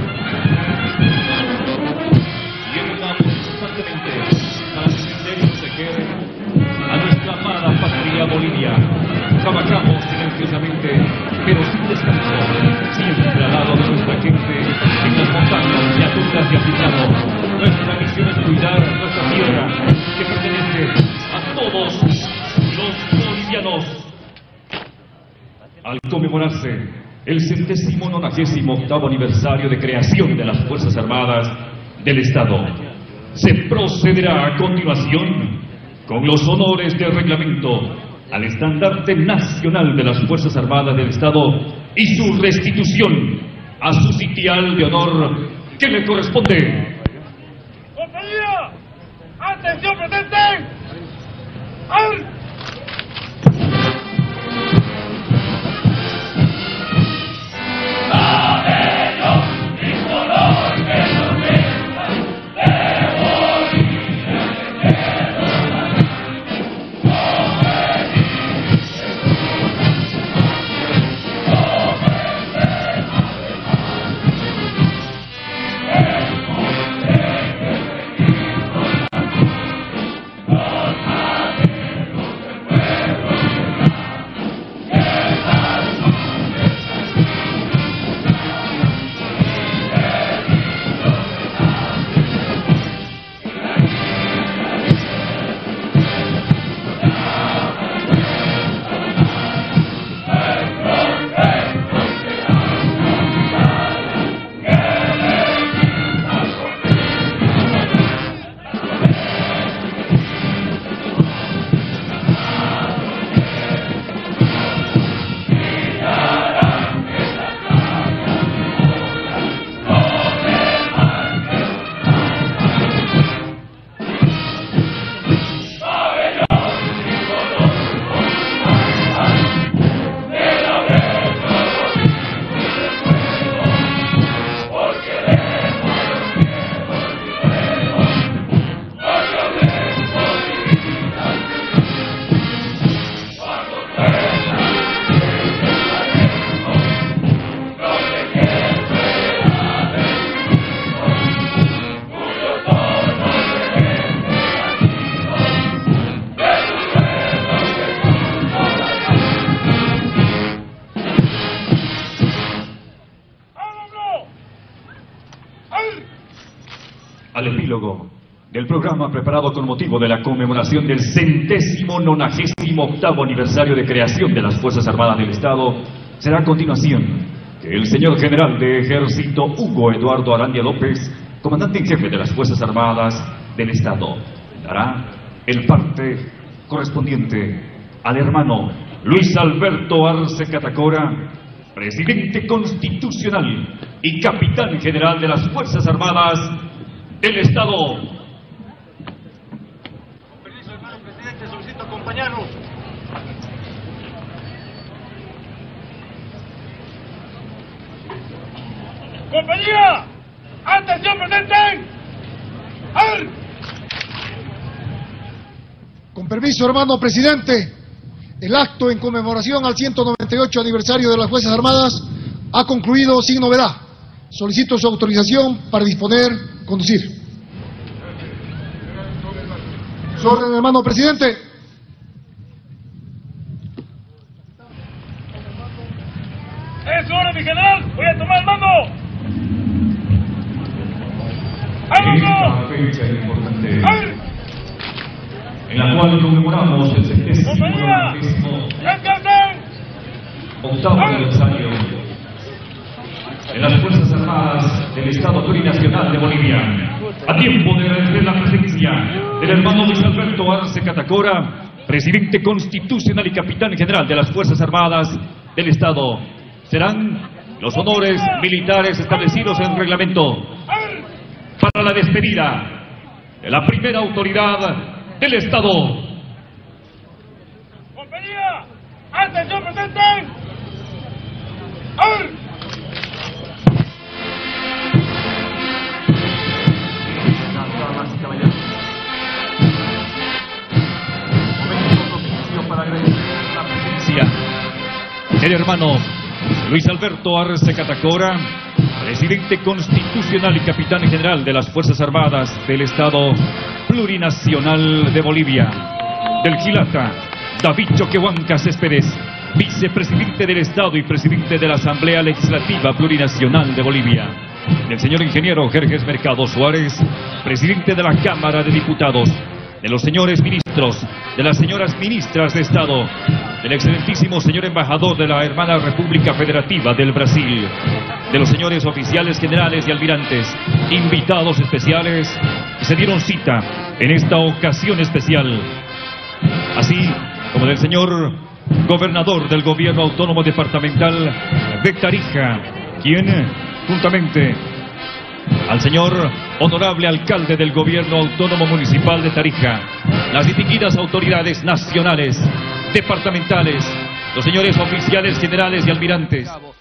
B: y entrenamos constantemente para defender y proteger a nuestra amada patria Bolivia. Trabajamos silenciosamente, pero sin descanso, siempre al lado de nuestra gente, en las montañas, llanuras y altiplanos. Nuestra misión es cuidar nuestra tierra, que pertenece a todos los bolivianos. Al conmemorarse el 198º aniversario de creación de las Fuerzas Armadas del Estado, se procederá a continuación con los honores de reglamento al estandarte nacional de las Fuerzas Armadas del Estado y su restitución a su sitial de honor que le corresponde.
G: ¡Compañía! ¡Atención presente! ¡Al!
B: Al epílogo del programa preparado con motivo de la conmemoración del 198º aniversario de creación de las Fuerzas Armadas del Estado, será a continuación que el señor general de Ejército Hugo Eduardo Arandia López, comandante en jefe de las Fuerzas Armadas del Estado, dará el parte correspondiente al hermano Luis Alberto Arce Catacora, presidente constitucional y capitán general de las Fuerzas Armadas del Estado.
G: Con permiso, hermano presidente, solicito acompañarnos. ¡Compañía! ¡Atención presente! ¡Al!
A: Con permiso, hermano presidente, el acto en conmemoración al 198 aniversario de las Fuerzas Armadas ha concluido sin novedad. Solicito su autorización para conducir. Su orden, hermano presidente.
G: ¡Es su orden, mi general! ¡Voy a tomar el mando!
B: En esta fecha importante, en la cual conmemoramos el 198º aniversario de las Fuerzas Armadas del Estado Plurinacional de Bolivia, a tiempo de la presencia del hermano Luis Alberto Arce Catacora, presidente constitucional y capitán general de las Fuerzas Armadas del Estado, serán los honores militares establecidos en reglamento para la despedida de la primera autoridad del Estado.
G: ¡Compañía! ¡Atención, presenten! ¡Ar!
B: Damas y caballeros, momento propicio para agradecer la presencia del hermano Luis Alberto Arce Catacora, presidente constitucional y capitán general de las Fuerzas Armadas del Estado Plurinacional de Bolivia. Del Gilata, David Choquehuanca Céspedes, vicepresidente del Estado y presidente de la Asamblea Legislativa Plurinacional de Bolivia. Del señor ingeniero Jerjes Mercado Suárez, presidente de la Cámara de Diputados. De los señores ministros, de las señoras ministras de Estado, del excelentísimo señor embajador de la hermana República Federativa del Brasil, de los señores oficiales generales y almirantes, invitados especiales que se dieron cita en esta ocasión especial, así como del señor gobernador del gobierno autónomo departamental de Tarija, quien juntamente al señor honorable alcalde del gobierno autónomo municipal de Tarija, las distinguidas autoridades nacionales, departamentales, los señores oficiales generales y almirantes.